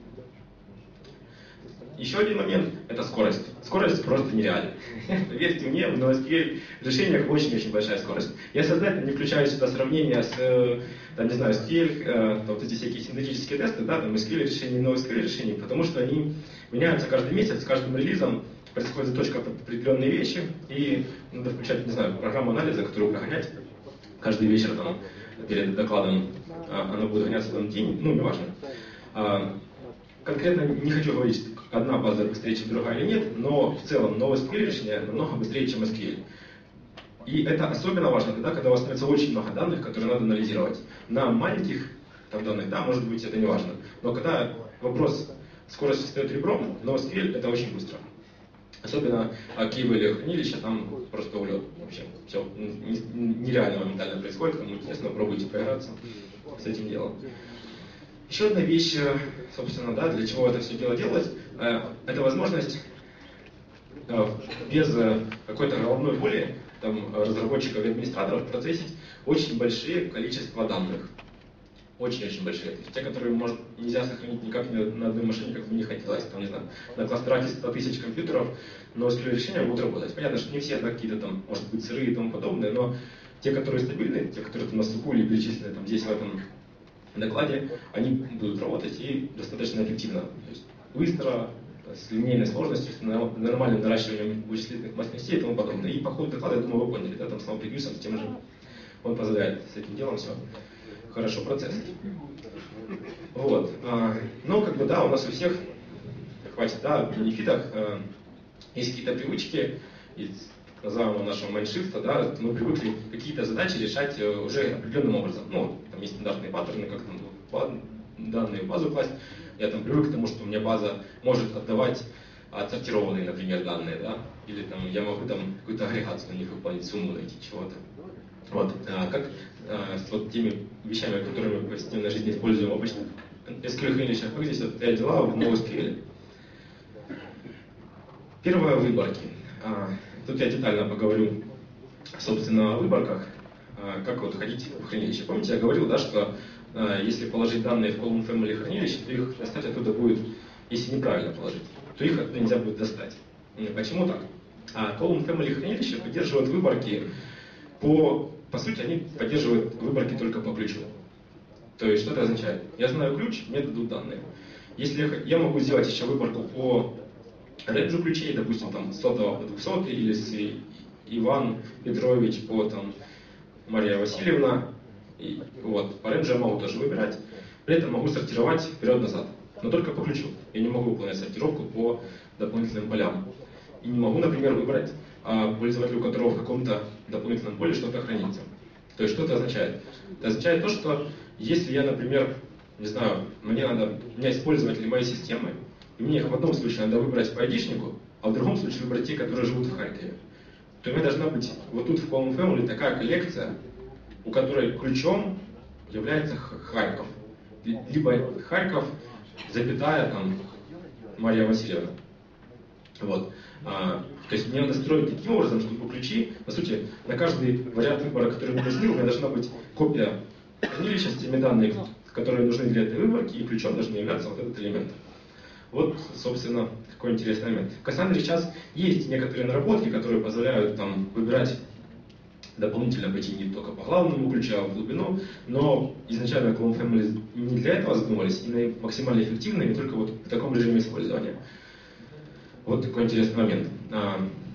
Еще один момент – это скорость. Скорость просто нереальна. Верьте мне, в NoSQL решениях очень-очень большая скорость. Я сознательно не включаю сюда сравнения с, там, не знаю, эс кью эль, э, вот эти всякие синтетические тесты, да, там, эс кью эль решений и NoSQL решений, потому что они меняются каждый месяц, с каждым релизом происходит заточка под определенные вещи, и надо включать, не знаю, программу анализа, которую прогонять каждый вечер там, перед докладом, она будет гоняться там день, ну, неважно. Конкретно не хочу говорить, одна база быстрее, чем другая или нет, но в целом NoSQL решение намного быстрее, чем эс кью эль. И это особенно важно тогда, когда у вас становится очень много данных, которые надо анализировать. На маленьких там, данных, да, может быть, это не важно. Но когда вопрос скорости встает ребром, NoSQL это очень быстро. Особенно key-value хранилища, там просто улет. Вообще, все нереально моментально происходит. Кому интересно, пробуйте поиграться с этим делом. Еще одна вещь, собственно, да, для чего это все дело делать, это возможность без какой-то головной боли там, разработчиков и администраторов процессить очень большие количества данных. Очень-очень большие. Те, которые может, нельзя сохранить никак на одной машине, как бы не хотелось. Там, не знаю, на кластерах из ста тысяч компьютеров, но NoSQL решения будут работать. Понятно, что не все да, какие-то там, может быть, сырые и тому подобное, но те, которые стабильные, те, которые там на слуху или перечислены там, здесь в этом докладе, они будут работать и достаточно эффективно. То есть быстро, с линейной сложностью, с нормальным наращиванием вычислительных мощностей и тому подобное. И по ходу доклада, я думаю, вы поняли, да, там с самопредюсом, с тем же он позволяет с этим делом все хорошо процессить. Вот. А, но как бы да, у нас у всех, хватит, да, в бенефитах а, есть какие-то привычки из называемого нашего майндшифта, да, мы привыкли какие-то задачи решать уже определенным образом. Ну, там есть стандартные паттерны, как там данные в базу класть. Я там привык к тому, что у меня база может отдавать отсортированные, например, данные, да, или там я могу там какую-то агрегацию на них выполнить, сумму найти чего-то. Вот, а, как а, с вот теми вещами, которые мы в повседневной жизни используем обычно в эс кью эль-хранилищах, как здесь обстоят дела в NoSQL. Первое — выборки. А, тут я детально поговорю, собственно, о выборках, а, как вот ходить в хранилище. Помните, я говорил, да, что а, если положить данные в column family хранилище, то их достать оттуда будет, если неправильно положить, то их оттуда нельзя будет достать. Почему так? А column family хранилища поддерживают выборки по, по сути, они поддерживают выборки только по ключу. То есть, что это означает? Я знаю ключ, мне дадут данные. Если я, я могу сделать еще выборку по рейнджу ключей, допустим, там, с сотого по двухсотый, или с Иван Петрович по там, Мария Васильевна, и, вот, по рейнджу я могу тоже выбирать, при этом могу сортировать вперед-назад, но только по ключу. Я не могу выполнять сортировку по дополнительным полям. И не могу, например, выбрать а, пользователю, у которого в каком-то дополнительном поле что-то хранится. То есть, что это означает? Это означает то, что если я, например, не знаю, мне надо, у меня есть пользователи моей системы, и мне их в одном случае надо выбрать по айдишнику, а в другом случае выбрать те, которые живут в Харькове, то у меня должна быть вот тут в column family такая коллекция, у которой ключом является Харьков. Либо Харьков, запятая, там, Мария Васильевна. Вот. А, то есть мне надо строить таким образом, чтобы ключи, по сути, на каждый вариант выбора, который мне нужны, у меня должна быть копия хранилища с теми данными, которые нужны для этой выборки, и ключом должен являться вот этот элемент. Вот, собственно, такой интересный момент. В Кассандре сейчас есть некоторые наработки, которые позволяют там выбирать дополнительно пойти не только по главному ключу, а в глубину, но изначально column family не для этого задумались, и максимально эффективно, не только вот в таком режиме использования. Вот такой интересный момент. А,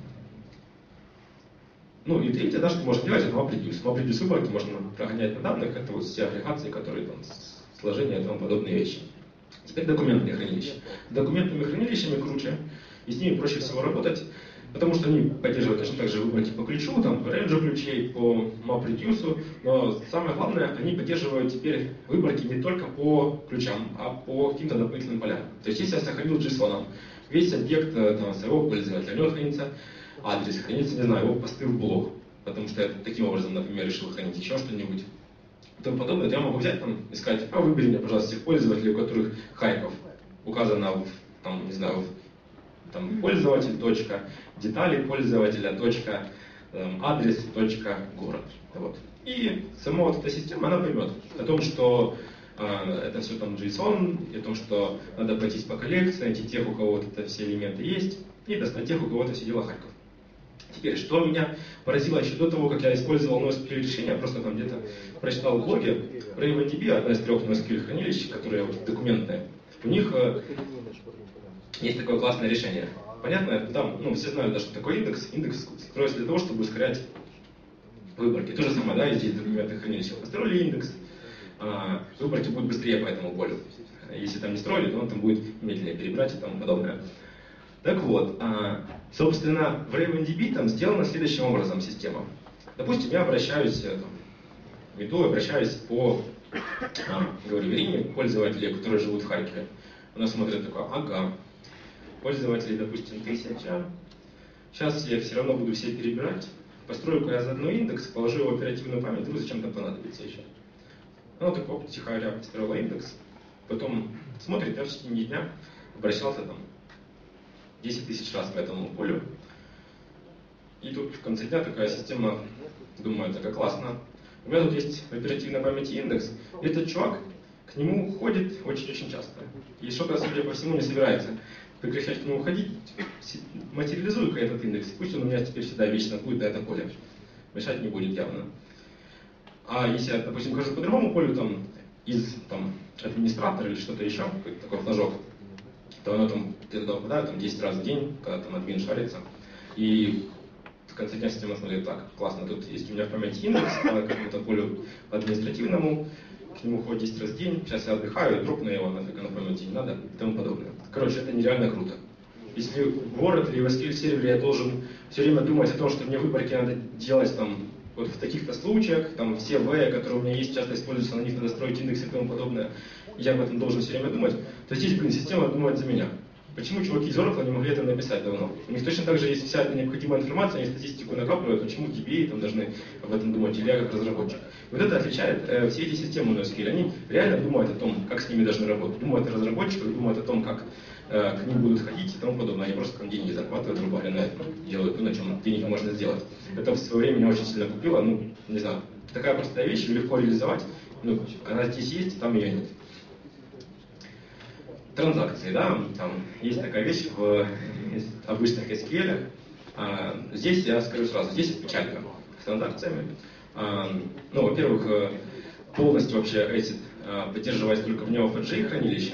ну и третье, да, что можно делать, это MapReduce. MapReduce выборки можно прогонять на данных, это вот все агрегации, которые там, сложения и тому подобные вещи. Теперь документные хранилища. С документными хранилищами круче, и с ними проще всего работать, потому что они поддерживают точно так же выборки по ключу, там, по рейнджу ключей, по MapReduce, но самое главное, они поддерживают теперь выборки не только по ключам, а по каким-то дополнительным полям. То есть если я сохранил JSON, весь объект там, своего пользователя, у него хранится адрес, хранится, не знаю, его посты в блог, потому что я таким образом, например, решил хранить еще что-нибудь, и тому подобное, то я могу взять, там, и сказать, а выбери мне, пожалуйста, всех пользователей, у которых Харьков указано в, там, не знаю, в, там, пользователь, точка, детали пользователя, точка, там, адрес, точка, город. Вот. И сама вот эта система, она поймет о том, что э, это все там JSON, и о том, что надо пройтись по коллекции, найти тех, у кого вот это все элементы есть, и достать тех, у кого это все дело Харьков. Теперь, что меня поразило еще до того, как я использовал NoSQL решение, я просто там где-то прочитал в блоге, RavenDB, одна из трех NoSQL хранилищ, которые вот, документные, у них э, есть такое классное решение. Понятно, там, ну, все знают, да, что такое индекс. Индекс строится для того, чтобы ускорять выборки. То же самое, да, и здесь в документных хранилищах. Построили индекс, э, выборки будут быстрее по этому полю. Если там не строили, то он там будет медленнее перебрать и тому подобное. Так вот, собственно, в RavenDB там сделана следующим образом система. Допустим, я обращаюсь, там, веду, обращаюсь по, а, говорю, Ирине, пользователей, которые живут в Харькове. Она смотрит такое, ага, пользователей, допустим, тысяча. Сейчас я все равно буду все перебирать. Построю-ка я заодно индекс, положу его в оперативную память, вдруг зачем там понадобится еще. Она так, оп, тихо говоря, построила индекс. Потом смотрит, я в течение дня обращался там десять тысяч раз по этому полю. И тут в конце дня такая система думает, это классно. У меня тут есть в оперативной памяти индекс. И этот чувак к нему ходит очень-очень часто. И что-то, судя по всему, не собирается прекращать к нему ходить. Материализую-ка этот индекс. Пусть он у меня теперь всегда вечно будет на это поле. Мешать не будет явно. А если я, допустим, хожу по другому полю, там, из там, администратора или что-то еще, какой-то такой флажок, то оно там где-то попадает там, десять раз в день, когда там админ шарится. И в конце дня система смотрит так, классно, тут есть у меня в памяти индекс, по какому-то полю административному, к нему ходит десять раз в день, сейчас я отдыхаю, дропну его, нафиг оно поймете, не надо и тому подобное. Короче, это нереально круто. Если в Word или в эс кью эль сервере я должен все время думать о том, что мне выборки надо делать там, вот в таких-то случаях, там все В, которые у меня есть, часто используются, на них надо строить индексы и тому подобное, я об этом должен все время думать, то здесь, блин, система думает за меня. Почему чуваки из Oracle не могли это написать давно? У них точно так же есть вся эта необходимая информация, они статистику накапливают, почему ди би эй там должны об этом думать, или я как разработчик. Вот это отличает э, все эти системы NoSQL. Они реально думают о том, как с ними должны работать. Думают о разработчиках, думают о том, как э, к ним будут ходить и тому подобное. Они просто там деньги зарабатывают, грубо говоря, на этом. Делают то, на чем деньги можно сделать. Это в свое время меня очень сильно купило. Ну, не знаю, такая простая вещь, ее легко реализовать. Ну, она здесь есть, там ее нет. Транзакции, да, там есть такая вещь в обычных эс кью эль. А, здесь я скажу сразу, здесь есть печалька с транзакциями. А, ну, во-первых, полностью вообще ACID а, поддерживается только в нео эф джи хранилище.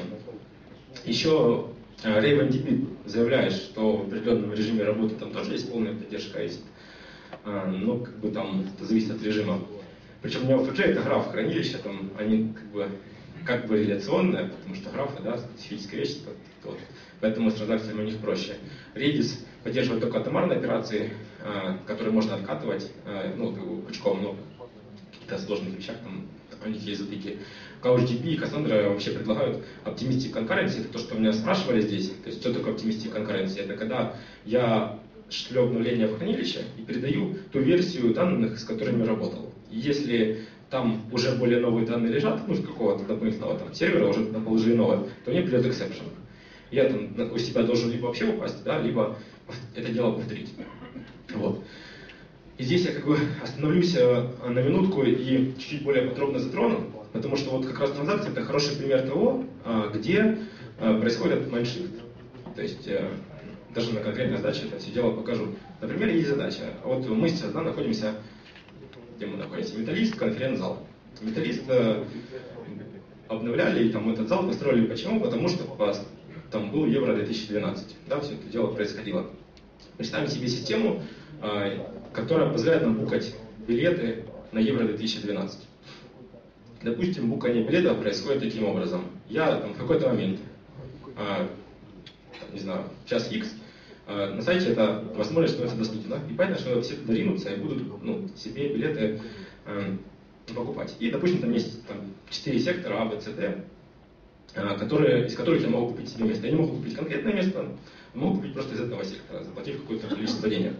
Еще а, RavenDB заявляет, что в определенном режиме работы там тоже есть полная поддержка ACID. А, но как бы там это зависит от режима. Причем нео эф джи это граф хранилища, там они как бы как бы реляционная, потому что графы, да, специфическая вещь, вот, поэтому с транзакциями у них проще. Redis поддерживает только атомарные операции, э, которые можно откатывать, э, ну, как бы пучком, но в каких-то сложных вещах там у них есть затыки. CouchDB и Cassandra вообще предлагают Optimistic Concurrency, это то, что меня спрашивали здесь. То есть, что такое Optimistic Concurrency? Это когда я шлю обновление в хранилище и передаю ту версию данных, с которыми работал. И если там уже более новые данные лежат, ну, с какого-то дополнительного там сервера уже туда положили новое, то мне придет exception. Я там у себя должен либо вообще упасть, да, либо это дело повторить. Вот. И здесь я как бы остановлюсь на минутку и чуть-чуть более подробно затрону, потому что вот как раз транзакция это хороший пример того, где происходит майндшифт. То есть даже на конкретной задаче это все дело покажу. Например, есть задача. Вот мы сейчас, да, находимся, где мы находимся, Металлист, конференц-зал. Металлист э, обновляли, и там этот зал построили. Почему? Потому что по, там был Евро две тысячи двенадцать. Да, все это дело происходило. Представим себе систему, э, которая позволяет нам букать билеты на Евро две тысячи двенадцать. Допустим, букание билетов происходит таким образом. Я там в какой-то момент, э, не знаю, в час X, на сайте эта возможность становится доступна. И понятно, что все туда ринутся и будут, ну, себе билеты э, покупать. И, допустим, там есть там, четыре сектора А, Б, С, Д, э, которые, из которых я могу купить себе место. Я не могу купить конкретное место, могу купить просто из этого сектора, заплатив какое-то количество денег.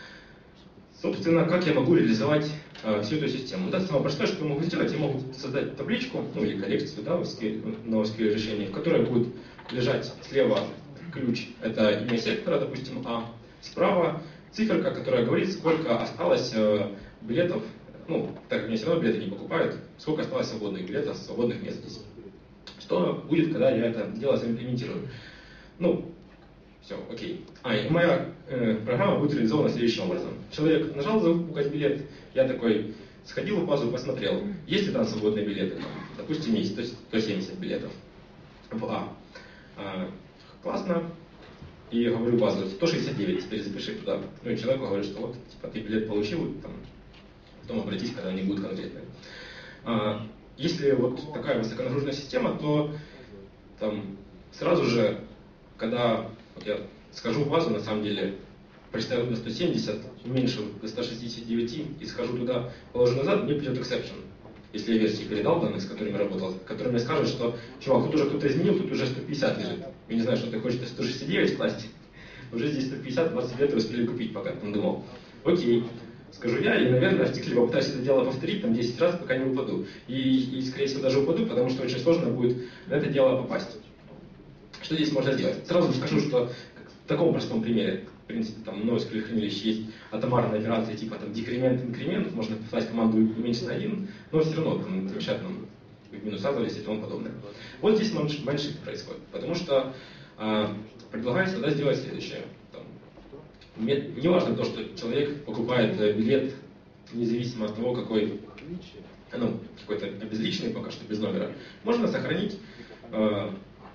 Собственно, как я могу реализовать э, всю эту систему? Да, самое простое, что я могу сделать, я могу создать табличку, ну или коллекцию, да, в NoSQL решении, в которой будет лежать слева ключ, это имя сектора, допустим, А. Справа циферка, которая говорит, сколько осталось э, билетов, ну, так как мне все равно билеты не покупают, сколько осталось свободных билетов, свободных мест здесь. Что будет, когда я это дело заимплементирую? Ну, все, окей. А, и моя э, программа будет реализована следующим образом. Человек нажал «Забукать билет», я такой сходил в базу, посмотрел, есть ли там свободные билеты, там, допустим, есть сто семьдесят билетов в А. А классно. И говорю базу сто шестьдесят девять, теперь запиши туда. Ну и человеку говорю, что вот, типа, ты билет получил, там, потом обратись, когда они будут конкретные. А, если вот такая высоконагруженная система, то там сразу же, когда вот я скажу базу, на самом деле, прочитаю на сто семьдесят, уменьшил до ста шестидесяти девяти и схожу туда, положу назад, мне придет exception. Если я версии передал данных, с которыми работал, который мне скажет, что, чувак, тут уже кто-то изменил, тут уже сто пятьдесят лежит. Я не знаю, что ты хочешь сто шестьдесят девять класть. Уже здесь сто пятьдесят, двадцать лет успели купить, пока там думал. Окей, скажу я, и, наверное, втекли попытаюсь это дело повторить там десять раз, пока не упаду. И, и, скорее всего, даже упаду, потому что очень сложно будет на это дело попасть. Что здесь можно сделать? Сразу скажу, что в таком простом примере, в принципе, там в NoSQL хранилище есть атомарные операции типа там декремент, инкремент, можно писать команду уменьшить на один, но все равно там замешать нам в минус А залезть и тому подобное. Вот здесь майндшифт происходит, потому что э, предлагается тогда сделать следующее. Там, не важно то, что человек покупает билет независимо от того, какой, ну, какой-то обезличенный, пока что без номера. Можно сохранить э,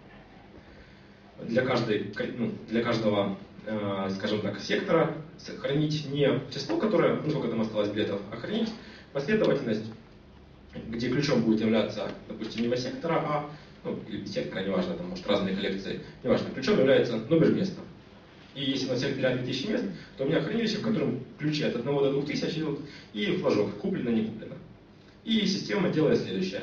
для, каждой, ну, для каждого, э, скажем так, сектора, сохранить не число, которое, ну, сколько там осталось билетов, а хранить последовательность где ключом будет являться, допустим, не сектора, а, ну, или сектора, неважно, там, может, разные коллекции, неважно, ключом является номер места. И если на секторе две тысячи мест, то у меня хранилище, в котором ключи от одного до двух тысяч идут, и флажок, куплено, не куплено. И система делает следующее.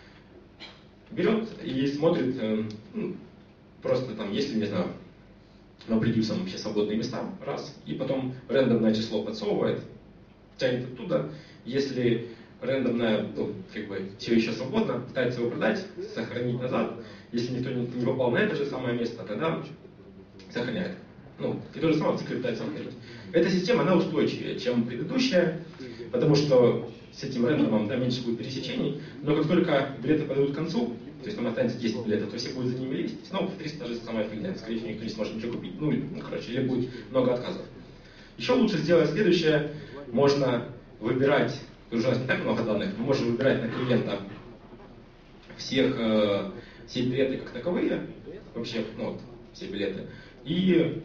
Берет и смотрит, э, ну, просто там, если, не знаю, на придюсом вообще свободные места, раз, и потом рандомное число подсовывает, тянет оттуда. Если рандомное, ну, как бы, все еще свободно, пытается его продать, сохранить назад. Если никто не, не попал на это же самое место, тогда сохраняет. Ну, и то же самое в цикле пытается сохранить. Эта система, она устойчивее, чем предыдущая, потому что с этим рандомом, да, меньше будет пересечений, но как только билеты подойдут к концу, то есть там останется десять билетов, то все будут за ними лезть, снова повторится та же самая фигня, скорее всего, никто не сможет ничего купить, ну, ну, короче, или будет много отказов. Еще лучше сделать следующее, можно выбирать, уже у нас не так много данных, мы можем выбирать на клиента всех, э, все билеты как таковые, вообще, ну, вот, все билеты, и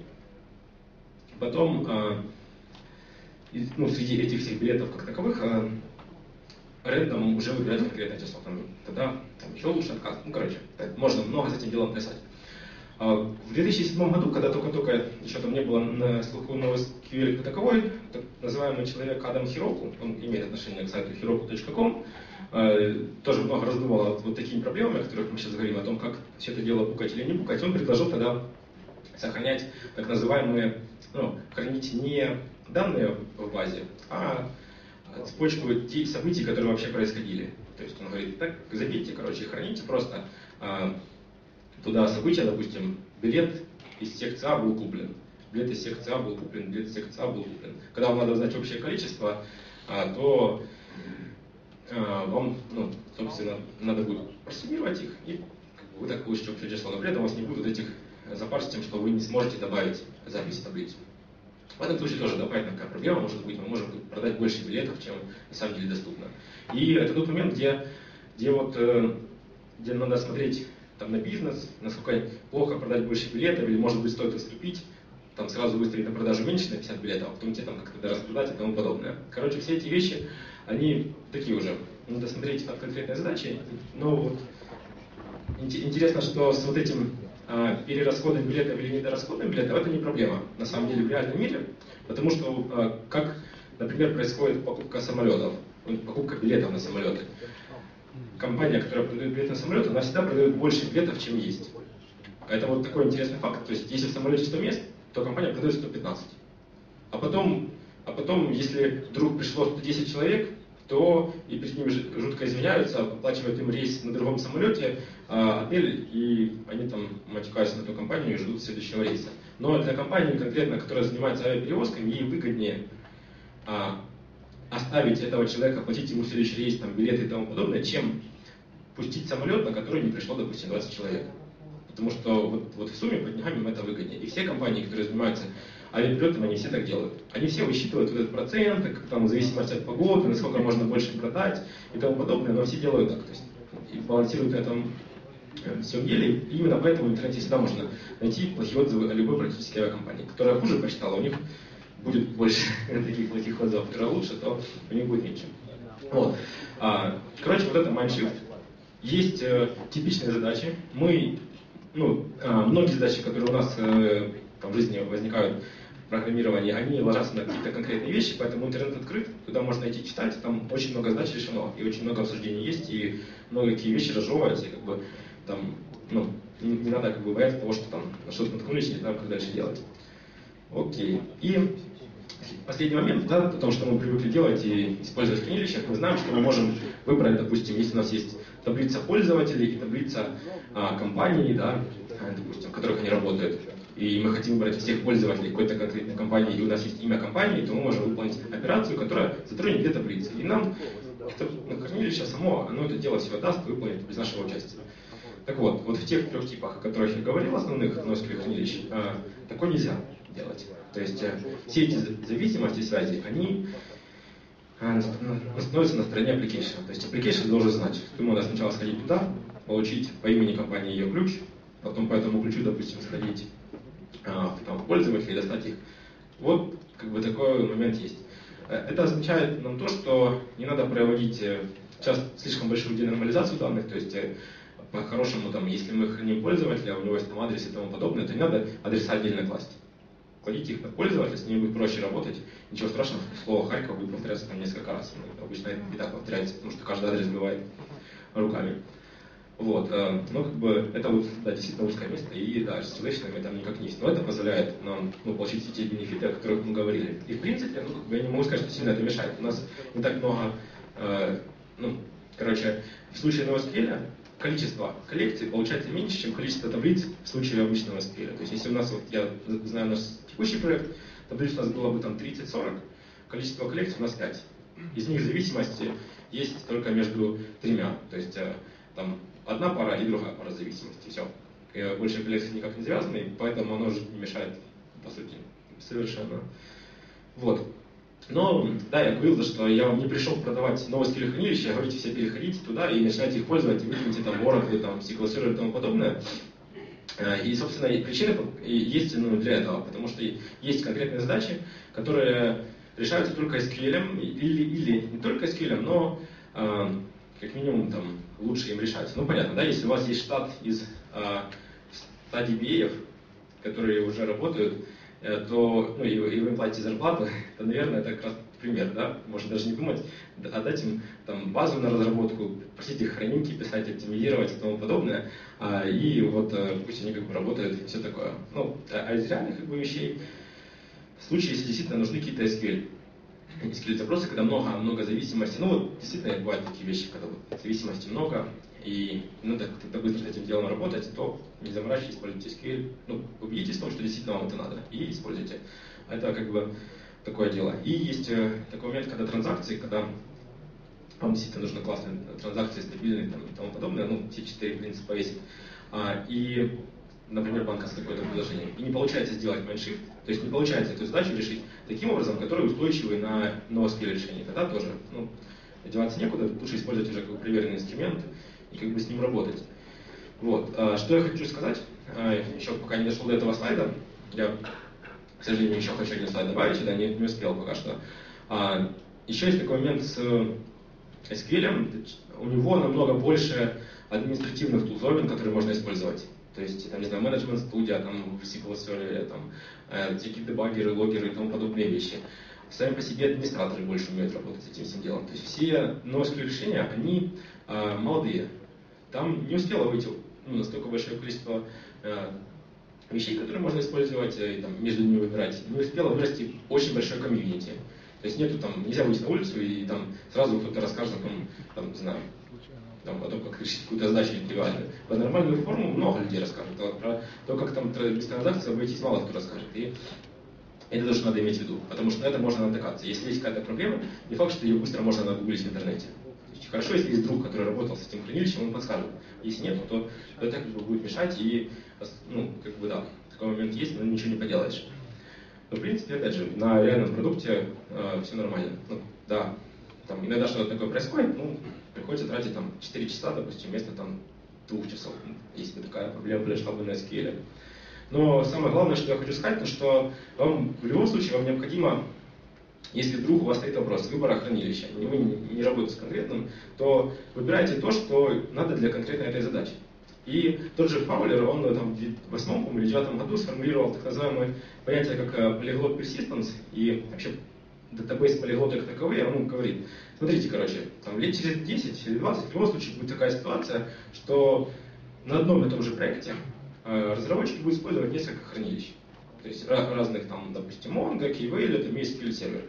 потом, э, ну, среди этих всех билетов как таковых, э, рандом уже выбирать конкретное число. Там, тогда там, еще лучше отказ. Ну, короче, можно много с этим делом писать. В две тысячи седьмом году, когда только-только еще там не было на слуху NoSQL как таковой, так называемый человек Адам Хироку, он имеет отношение к сайту хироку точка ком, тоже много раздумывал вот такими проблемами, о которых мы сейчас говорим, о том, как все это дело букать или не букать. Он предложил тогда сохранять так называемые, ну, хранить не данные в базе, а цепочку тех событий, которые вообще происходили. То есть он говорит, так, забейте, короче, храните просто а, туда события, допустим, билет из секции А был куплен, билет из секции А был куплен, билет из секции А был куплен. Когда вам надо узнать общее количество, а, то а, вам, ну, собственно, надо будет просуммировать их, и как бы, вы так получите общее число, но при этом у вас не будут этих запар с тем, что вы не сможете добавить запись в таблицу. В этом случае тоже дополнительная такая проблема может быть, мы можем продать больше билетов, чем на самом деле доступно. И это тот момент, где, где, вот, где надо смотреть там, на бизнес, насколько плохо продать больше билетов, или может быть стоит отступить, там сразу выставить на продажу меньше на пятьдесят билетов, а потом тебе там как-то распродать и тому подобное. Короче, все эти вещи, они такие уже, надо смотреть от конкретной задачи, но вот интересно, что с вот этим перерасходом билетов или недорасходом билетов, это не проблема, на самом деле, в реальном мире, потому что, как, например, происходит покупка самолетов, покупка билетов на самолеты. Компания, которая продает билеты на самолеты, она всегда продает больше билетов, чем есть. Это вот такой интересный факт, то есть, если в самолете сто мест, то компания продает сто пятнадцать. А потом, а потом, если вдруг пришло сто десять человек, то и перед ними жутко извиняются, оплачивают им рейс на другом самолете, а, отель, и они там матюкаются на эту компанию и ждут следующего рейса. Но для компании конкретно, которая занимается авиаперевозками, ей выгоднее а, оставить этого человека, платить ему следующий рейс, там, билеты и тому подобное, чем пустить самолет, на который не пришло, допустим, двадцать человек. Потому что вот, вот в сумме под деньгами это выгоднее. И все компании, которые занимаются авиаперелетами, они все так делают. Они все высчитывают вот этот процент, как, там, в зависимости от погоды, насколько можно больше продать и тому подобное, но все делают так. То есть, и балансируют на этом всем деле. И именно поэтому в интернете всегда можно найти плохие отзывы о любой практически авиакомпании. Которая хуже посчитала, у них будет больше таких плохих отзывов, которая лучше, то у них будет меньше. Вот. А, короче, вот это Mindshift. Есть э, типичные задачи. Мы, ну, э, многие задачи, которые у нас э, там, в жизни возникают в программировании, они ложатся на какие-то конкретные вещи, поэтому интернет открыт, туда можно идти читать, там очень много задач решено, и очень много обсуждений есть, и много какие вещи разжевываются, и как бы там, ну, не, не надо как бы бояться того, что там на что-то наткнулись, не знаю, как дальше делать. Окей. И последний момент, да, о том, что мы привыкли делать и использовать в хранилищах, мы знаем, что мы можем выбрать, допустим, если у нас есть таблица пользователей и таблица а, компаний, да, допустим, в которых они работают, и мы хотим выбрать всех пользователей какой-то конкретной компании, и у нас есть имя компании, то мы можем выполнить операцию, которая затронет две таблицы. И нам это, ну, хранилище само, оно это дело все даст, выполнит без нашего участия. Так вот, вот в тех трех типах, о которых я говорил, основных NoSQL хранилищ, а, такое нельзя делать. То есть а, все эти зависимости, связи, они а, становятся на стороне application. То есть application должен знать, что ему надо сначала сходить туда, получить по имени компании ее ключ, потом по этому ключу, допустим, сходить а, там, в пользователей и достать их. Вот как бы такой момент есть. Это означает нам то, что не надо проводить сейчас слишком большую денормализацию данных, то есть по-хорошему, там, если мы храним пользователя, у него есть там адрес и тому подобное, то не надо адреса отдельно класть. Кладите их под пользователя, с ними будет проще работать. Ничего страшного, слово Харьков будет повторяться там несколько раз. Обычно это и так повторяется, потому что каждый адрес бывает руками. Вот, ну, как бы, это вот, да, действительно узкое место, и, да, с релейшенами там никак не есть. Но это позволяет нам, ну, получить все те бенефиты, о которых мы говорили. И, в принципе, ну, как бы, я не могу сказать, что сильно это мешает. У нас не так много, э, ну, короче, в случае NoSQL количество коллекций получается меньше, чем количество таблиц в случае обычного эс кью эль. То есть, если у нас, вот, я знаю наш текущий проект, таблиц у нас было бы там тридцать-сорок, количество коллекций у нас пять. Из них зависимости есть только между тремя. То есть, э, там, одна пара и другая пара зависимости. Все. Больше коллекций никак не связаны, поэтому оно же не мешает, по сути, совершенно. Вот. Но, да, я говорил, что я вам не пришел продавать NoSQL хранилища, я говорите, все переходите туда и начинайте их пользовать, и выкиньте там Oracle, там, эс кью эль Server и тому подобное. И, собственно, и причины есть, ну, для этого, потому что есть конкретные задачи, которые решаются только эс кью эль, или, или не только эс кью эль, но э, как минимум там лучше им решать. Ну, понятно, да, если у вас есть штат из э, ста ди би эй-ев, которые уже работают, то, ну, и, и вы им платите зарплату, то, наверное, это как раз пример, да, можно даже не думать, отдать им там базу на разработку, просить их хранить, писать, оптимизировать и тому подобное, а, и вот пусть они как бы работают и все такое. Ну, а из реальных как бы вещей, в случае, если действительно нужны какие-то эс кью эль, эс кью эль запросы, когда много, много зависимости, ну вот действительно бывают такие вещи, когда вот зависимости много, и ну, так, когда быстро с этим делом работать, то не заморачивайтесь, используйте эс кью эль, ну, убедитесь в том, что действительно вам это надо, и используйте. Это как бы такое дело. И есть э, такой момент, когда транзакции, когда вам действительно нужны классные транзакции, стабильные там, и тому подобное, ну, все четыре принципа есть. А, и, например, банковское какое-то предложение. И не получается сделать майншифт, то есть не получается эту задачу решить таким образом, который устойчивый на NoSQL решение. Тогда тоже, ну, деваться некуда, лучше использовать уже как бы проверенный инструмент и как бы с ним работать. Вот. А, что я хочу сказать, а, еще пока не дошел до этого слайда, я, к сожалению, еще хочу один слайд добавить, да, не, не успел пока что. А, еще есть такой момент с эс кью эль, у него намного больше административных тулзовин, которые можно использовать. То есть, там, не знаю, менеджмент студия, там, в эс кью эль Server, там, э, всякие дебаггеры, логеры и тому подобные вещи. Сами по себе администраторы больше умеют работать с этим всем делом. То есть все NoSQL решения, они э, молодые. Там не успело выйти ну, настолько большое количество э, вещей, которые можно использовать и там, между ними выбирать. Не успело вырасти очень большое комьюнити. То есть нету там, нельзя выйти на улицу и там сразу кто-то расскажет о том, там, не знаю, там, о том, как решить какую-то задачу интегральную. Про нормальную форму много людей расскажут, а про то, как там без транзакций обойтись, мало кто расскажет. И это тоже надо иметь в виду, потому что на это можно натыкаться. Если есть какая-то проблема, не факт, что ее быстро можно нагуглить в интернете. То есть хорошо, если есть друг, который работал с этим хранилищем, он подскажет. Если нет, то, то это как бы будет мешать, и, ну, как бы да, такой момент есть, но ничего не поделаешь. Но, в принципе, опять же, на реальном продукте э, все нормально. Ну, да, там иногда что-то такое происходит, ну, приходится тратить там четыре часа, допустим, вместо там двух часов, если бы такая проблема произошла бы на эс кью эль. Но самое главное, что я хочу сказать, то что вам в любом случае вам необходимо, если вдруг у вас стоит вопрос выбора хранилища, и вы не, не работаете с конкретным, то выбирайте то, что надо для конкретной этой задачи. И тот же Фаулер, он там, в восьмом или девятом году сформулировал так называемое понятие как polyglot persistence, и вообще датабейс полиглоты как таковые, он говорит, смотрите, короче, там лет через десять или двадцать в любом случае будет такая ситуация, что на одном и том же проекте э, разработчики будут использовать несколько хранилищ. То есть разных там, допустим, Mongo, Keyway, это эс кью эль сервер.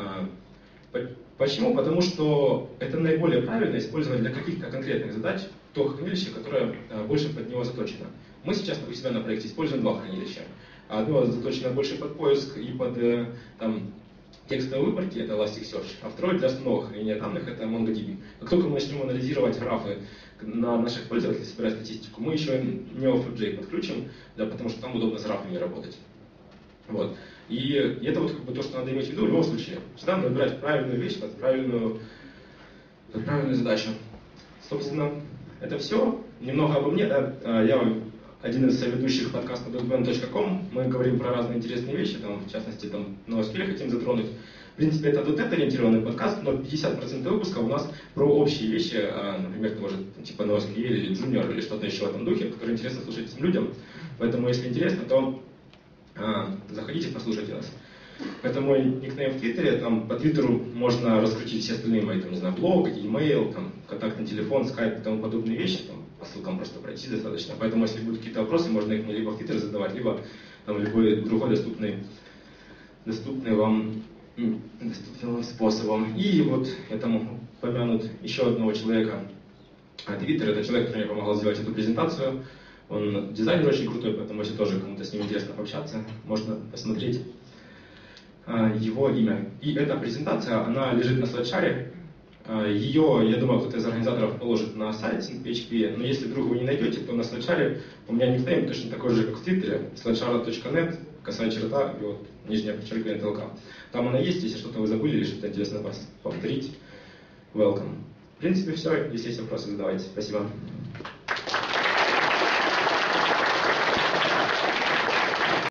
Э, почему? Потому что это наиболее правильно использовать для каких-то конкретных задач то хранилище, которое э, больше под него заточено. Мы сейчас у себя на проекте используем два хранилища. Одно заточено больше под поиск и под э, там, текстовые выборки, это Elasticsearch, а второе для основного хранения данных, это MongoDB. Как только мы начнем анализировать графы на наших пользователей, собирать статистику, мы еще нeo фор джей подключим, да, потому что там удобно с графами работать. Вот. И это вот как бы то, что надо иметь в виду в любом случае. Всегда надо выбирать правильную вещь под правильную, под правильную задачу. Собственно, это все. Немного обо мне. Да. Я один из ведущих подкаста dotben точка ком. Мы говорим про разные интересные вещи, там, в частности, там, NoSQL хотим затронуть. принципе, это .NET-ориентированный подкаст, но пятьдесят процентов выпуска у нас про общие вещи, например, тоже типа NoSQL или Junior или что-то еще в этом духе, которые интересно слушать этим людям. Поэтому, если интересно, то а, заходите, послушайте нас. Это мой никнейм в Твиттере, там по Твиттеру можно раскрутить все остальные мои, там, не знаю, блог, e-mail, там, контактный телефон, скайп и тому подобные вещи, там, по ссылкам просто пройти достаточно. Поэтому, если будут какие-то вопросы, можно их мне либо в Твиттер задавать, либо там любой другой доступный, доступный вам, доступным вам способом. И вот я там упомянут еще одного человека. Твиттер — это человек, который мне помогал сделать эту презентацию. Он дизайнер очень крутой, поэтому если тоже кому-то с ним интересно пообщаться, можно посмотреть его имя. И эта презентация, она лежит на слайдшаре. Ее, я думаю, кто-то из организаторов положит на сайт синк точка пи эйч пи, но если вдруг вы не найдете, то на слайдшаре у меня никнейм точно такой же, как в Твиттере, слайдшара точка нет, косая черта, и вот нижняя подчеркивание эн эл ка. Там она есть, если что-то вы забыли или что-то интересно вас повторить, welcome. В принципе, все. Если есть вопросы, задавайте. Спасибо.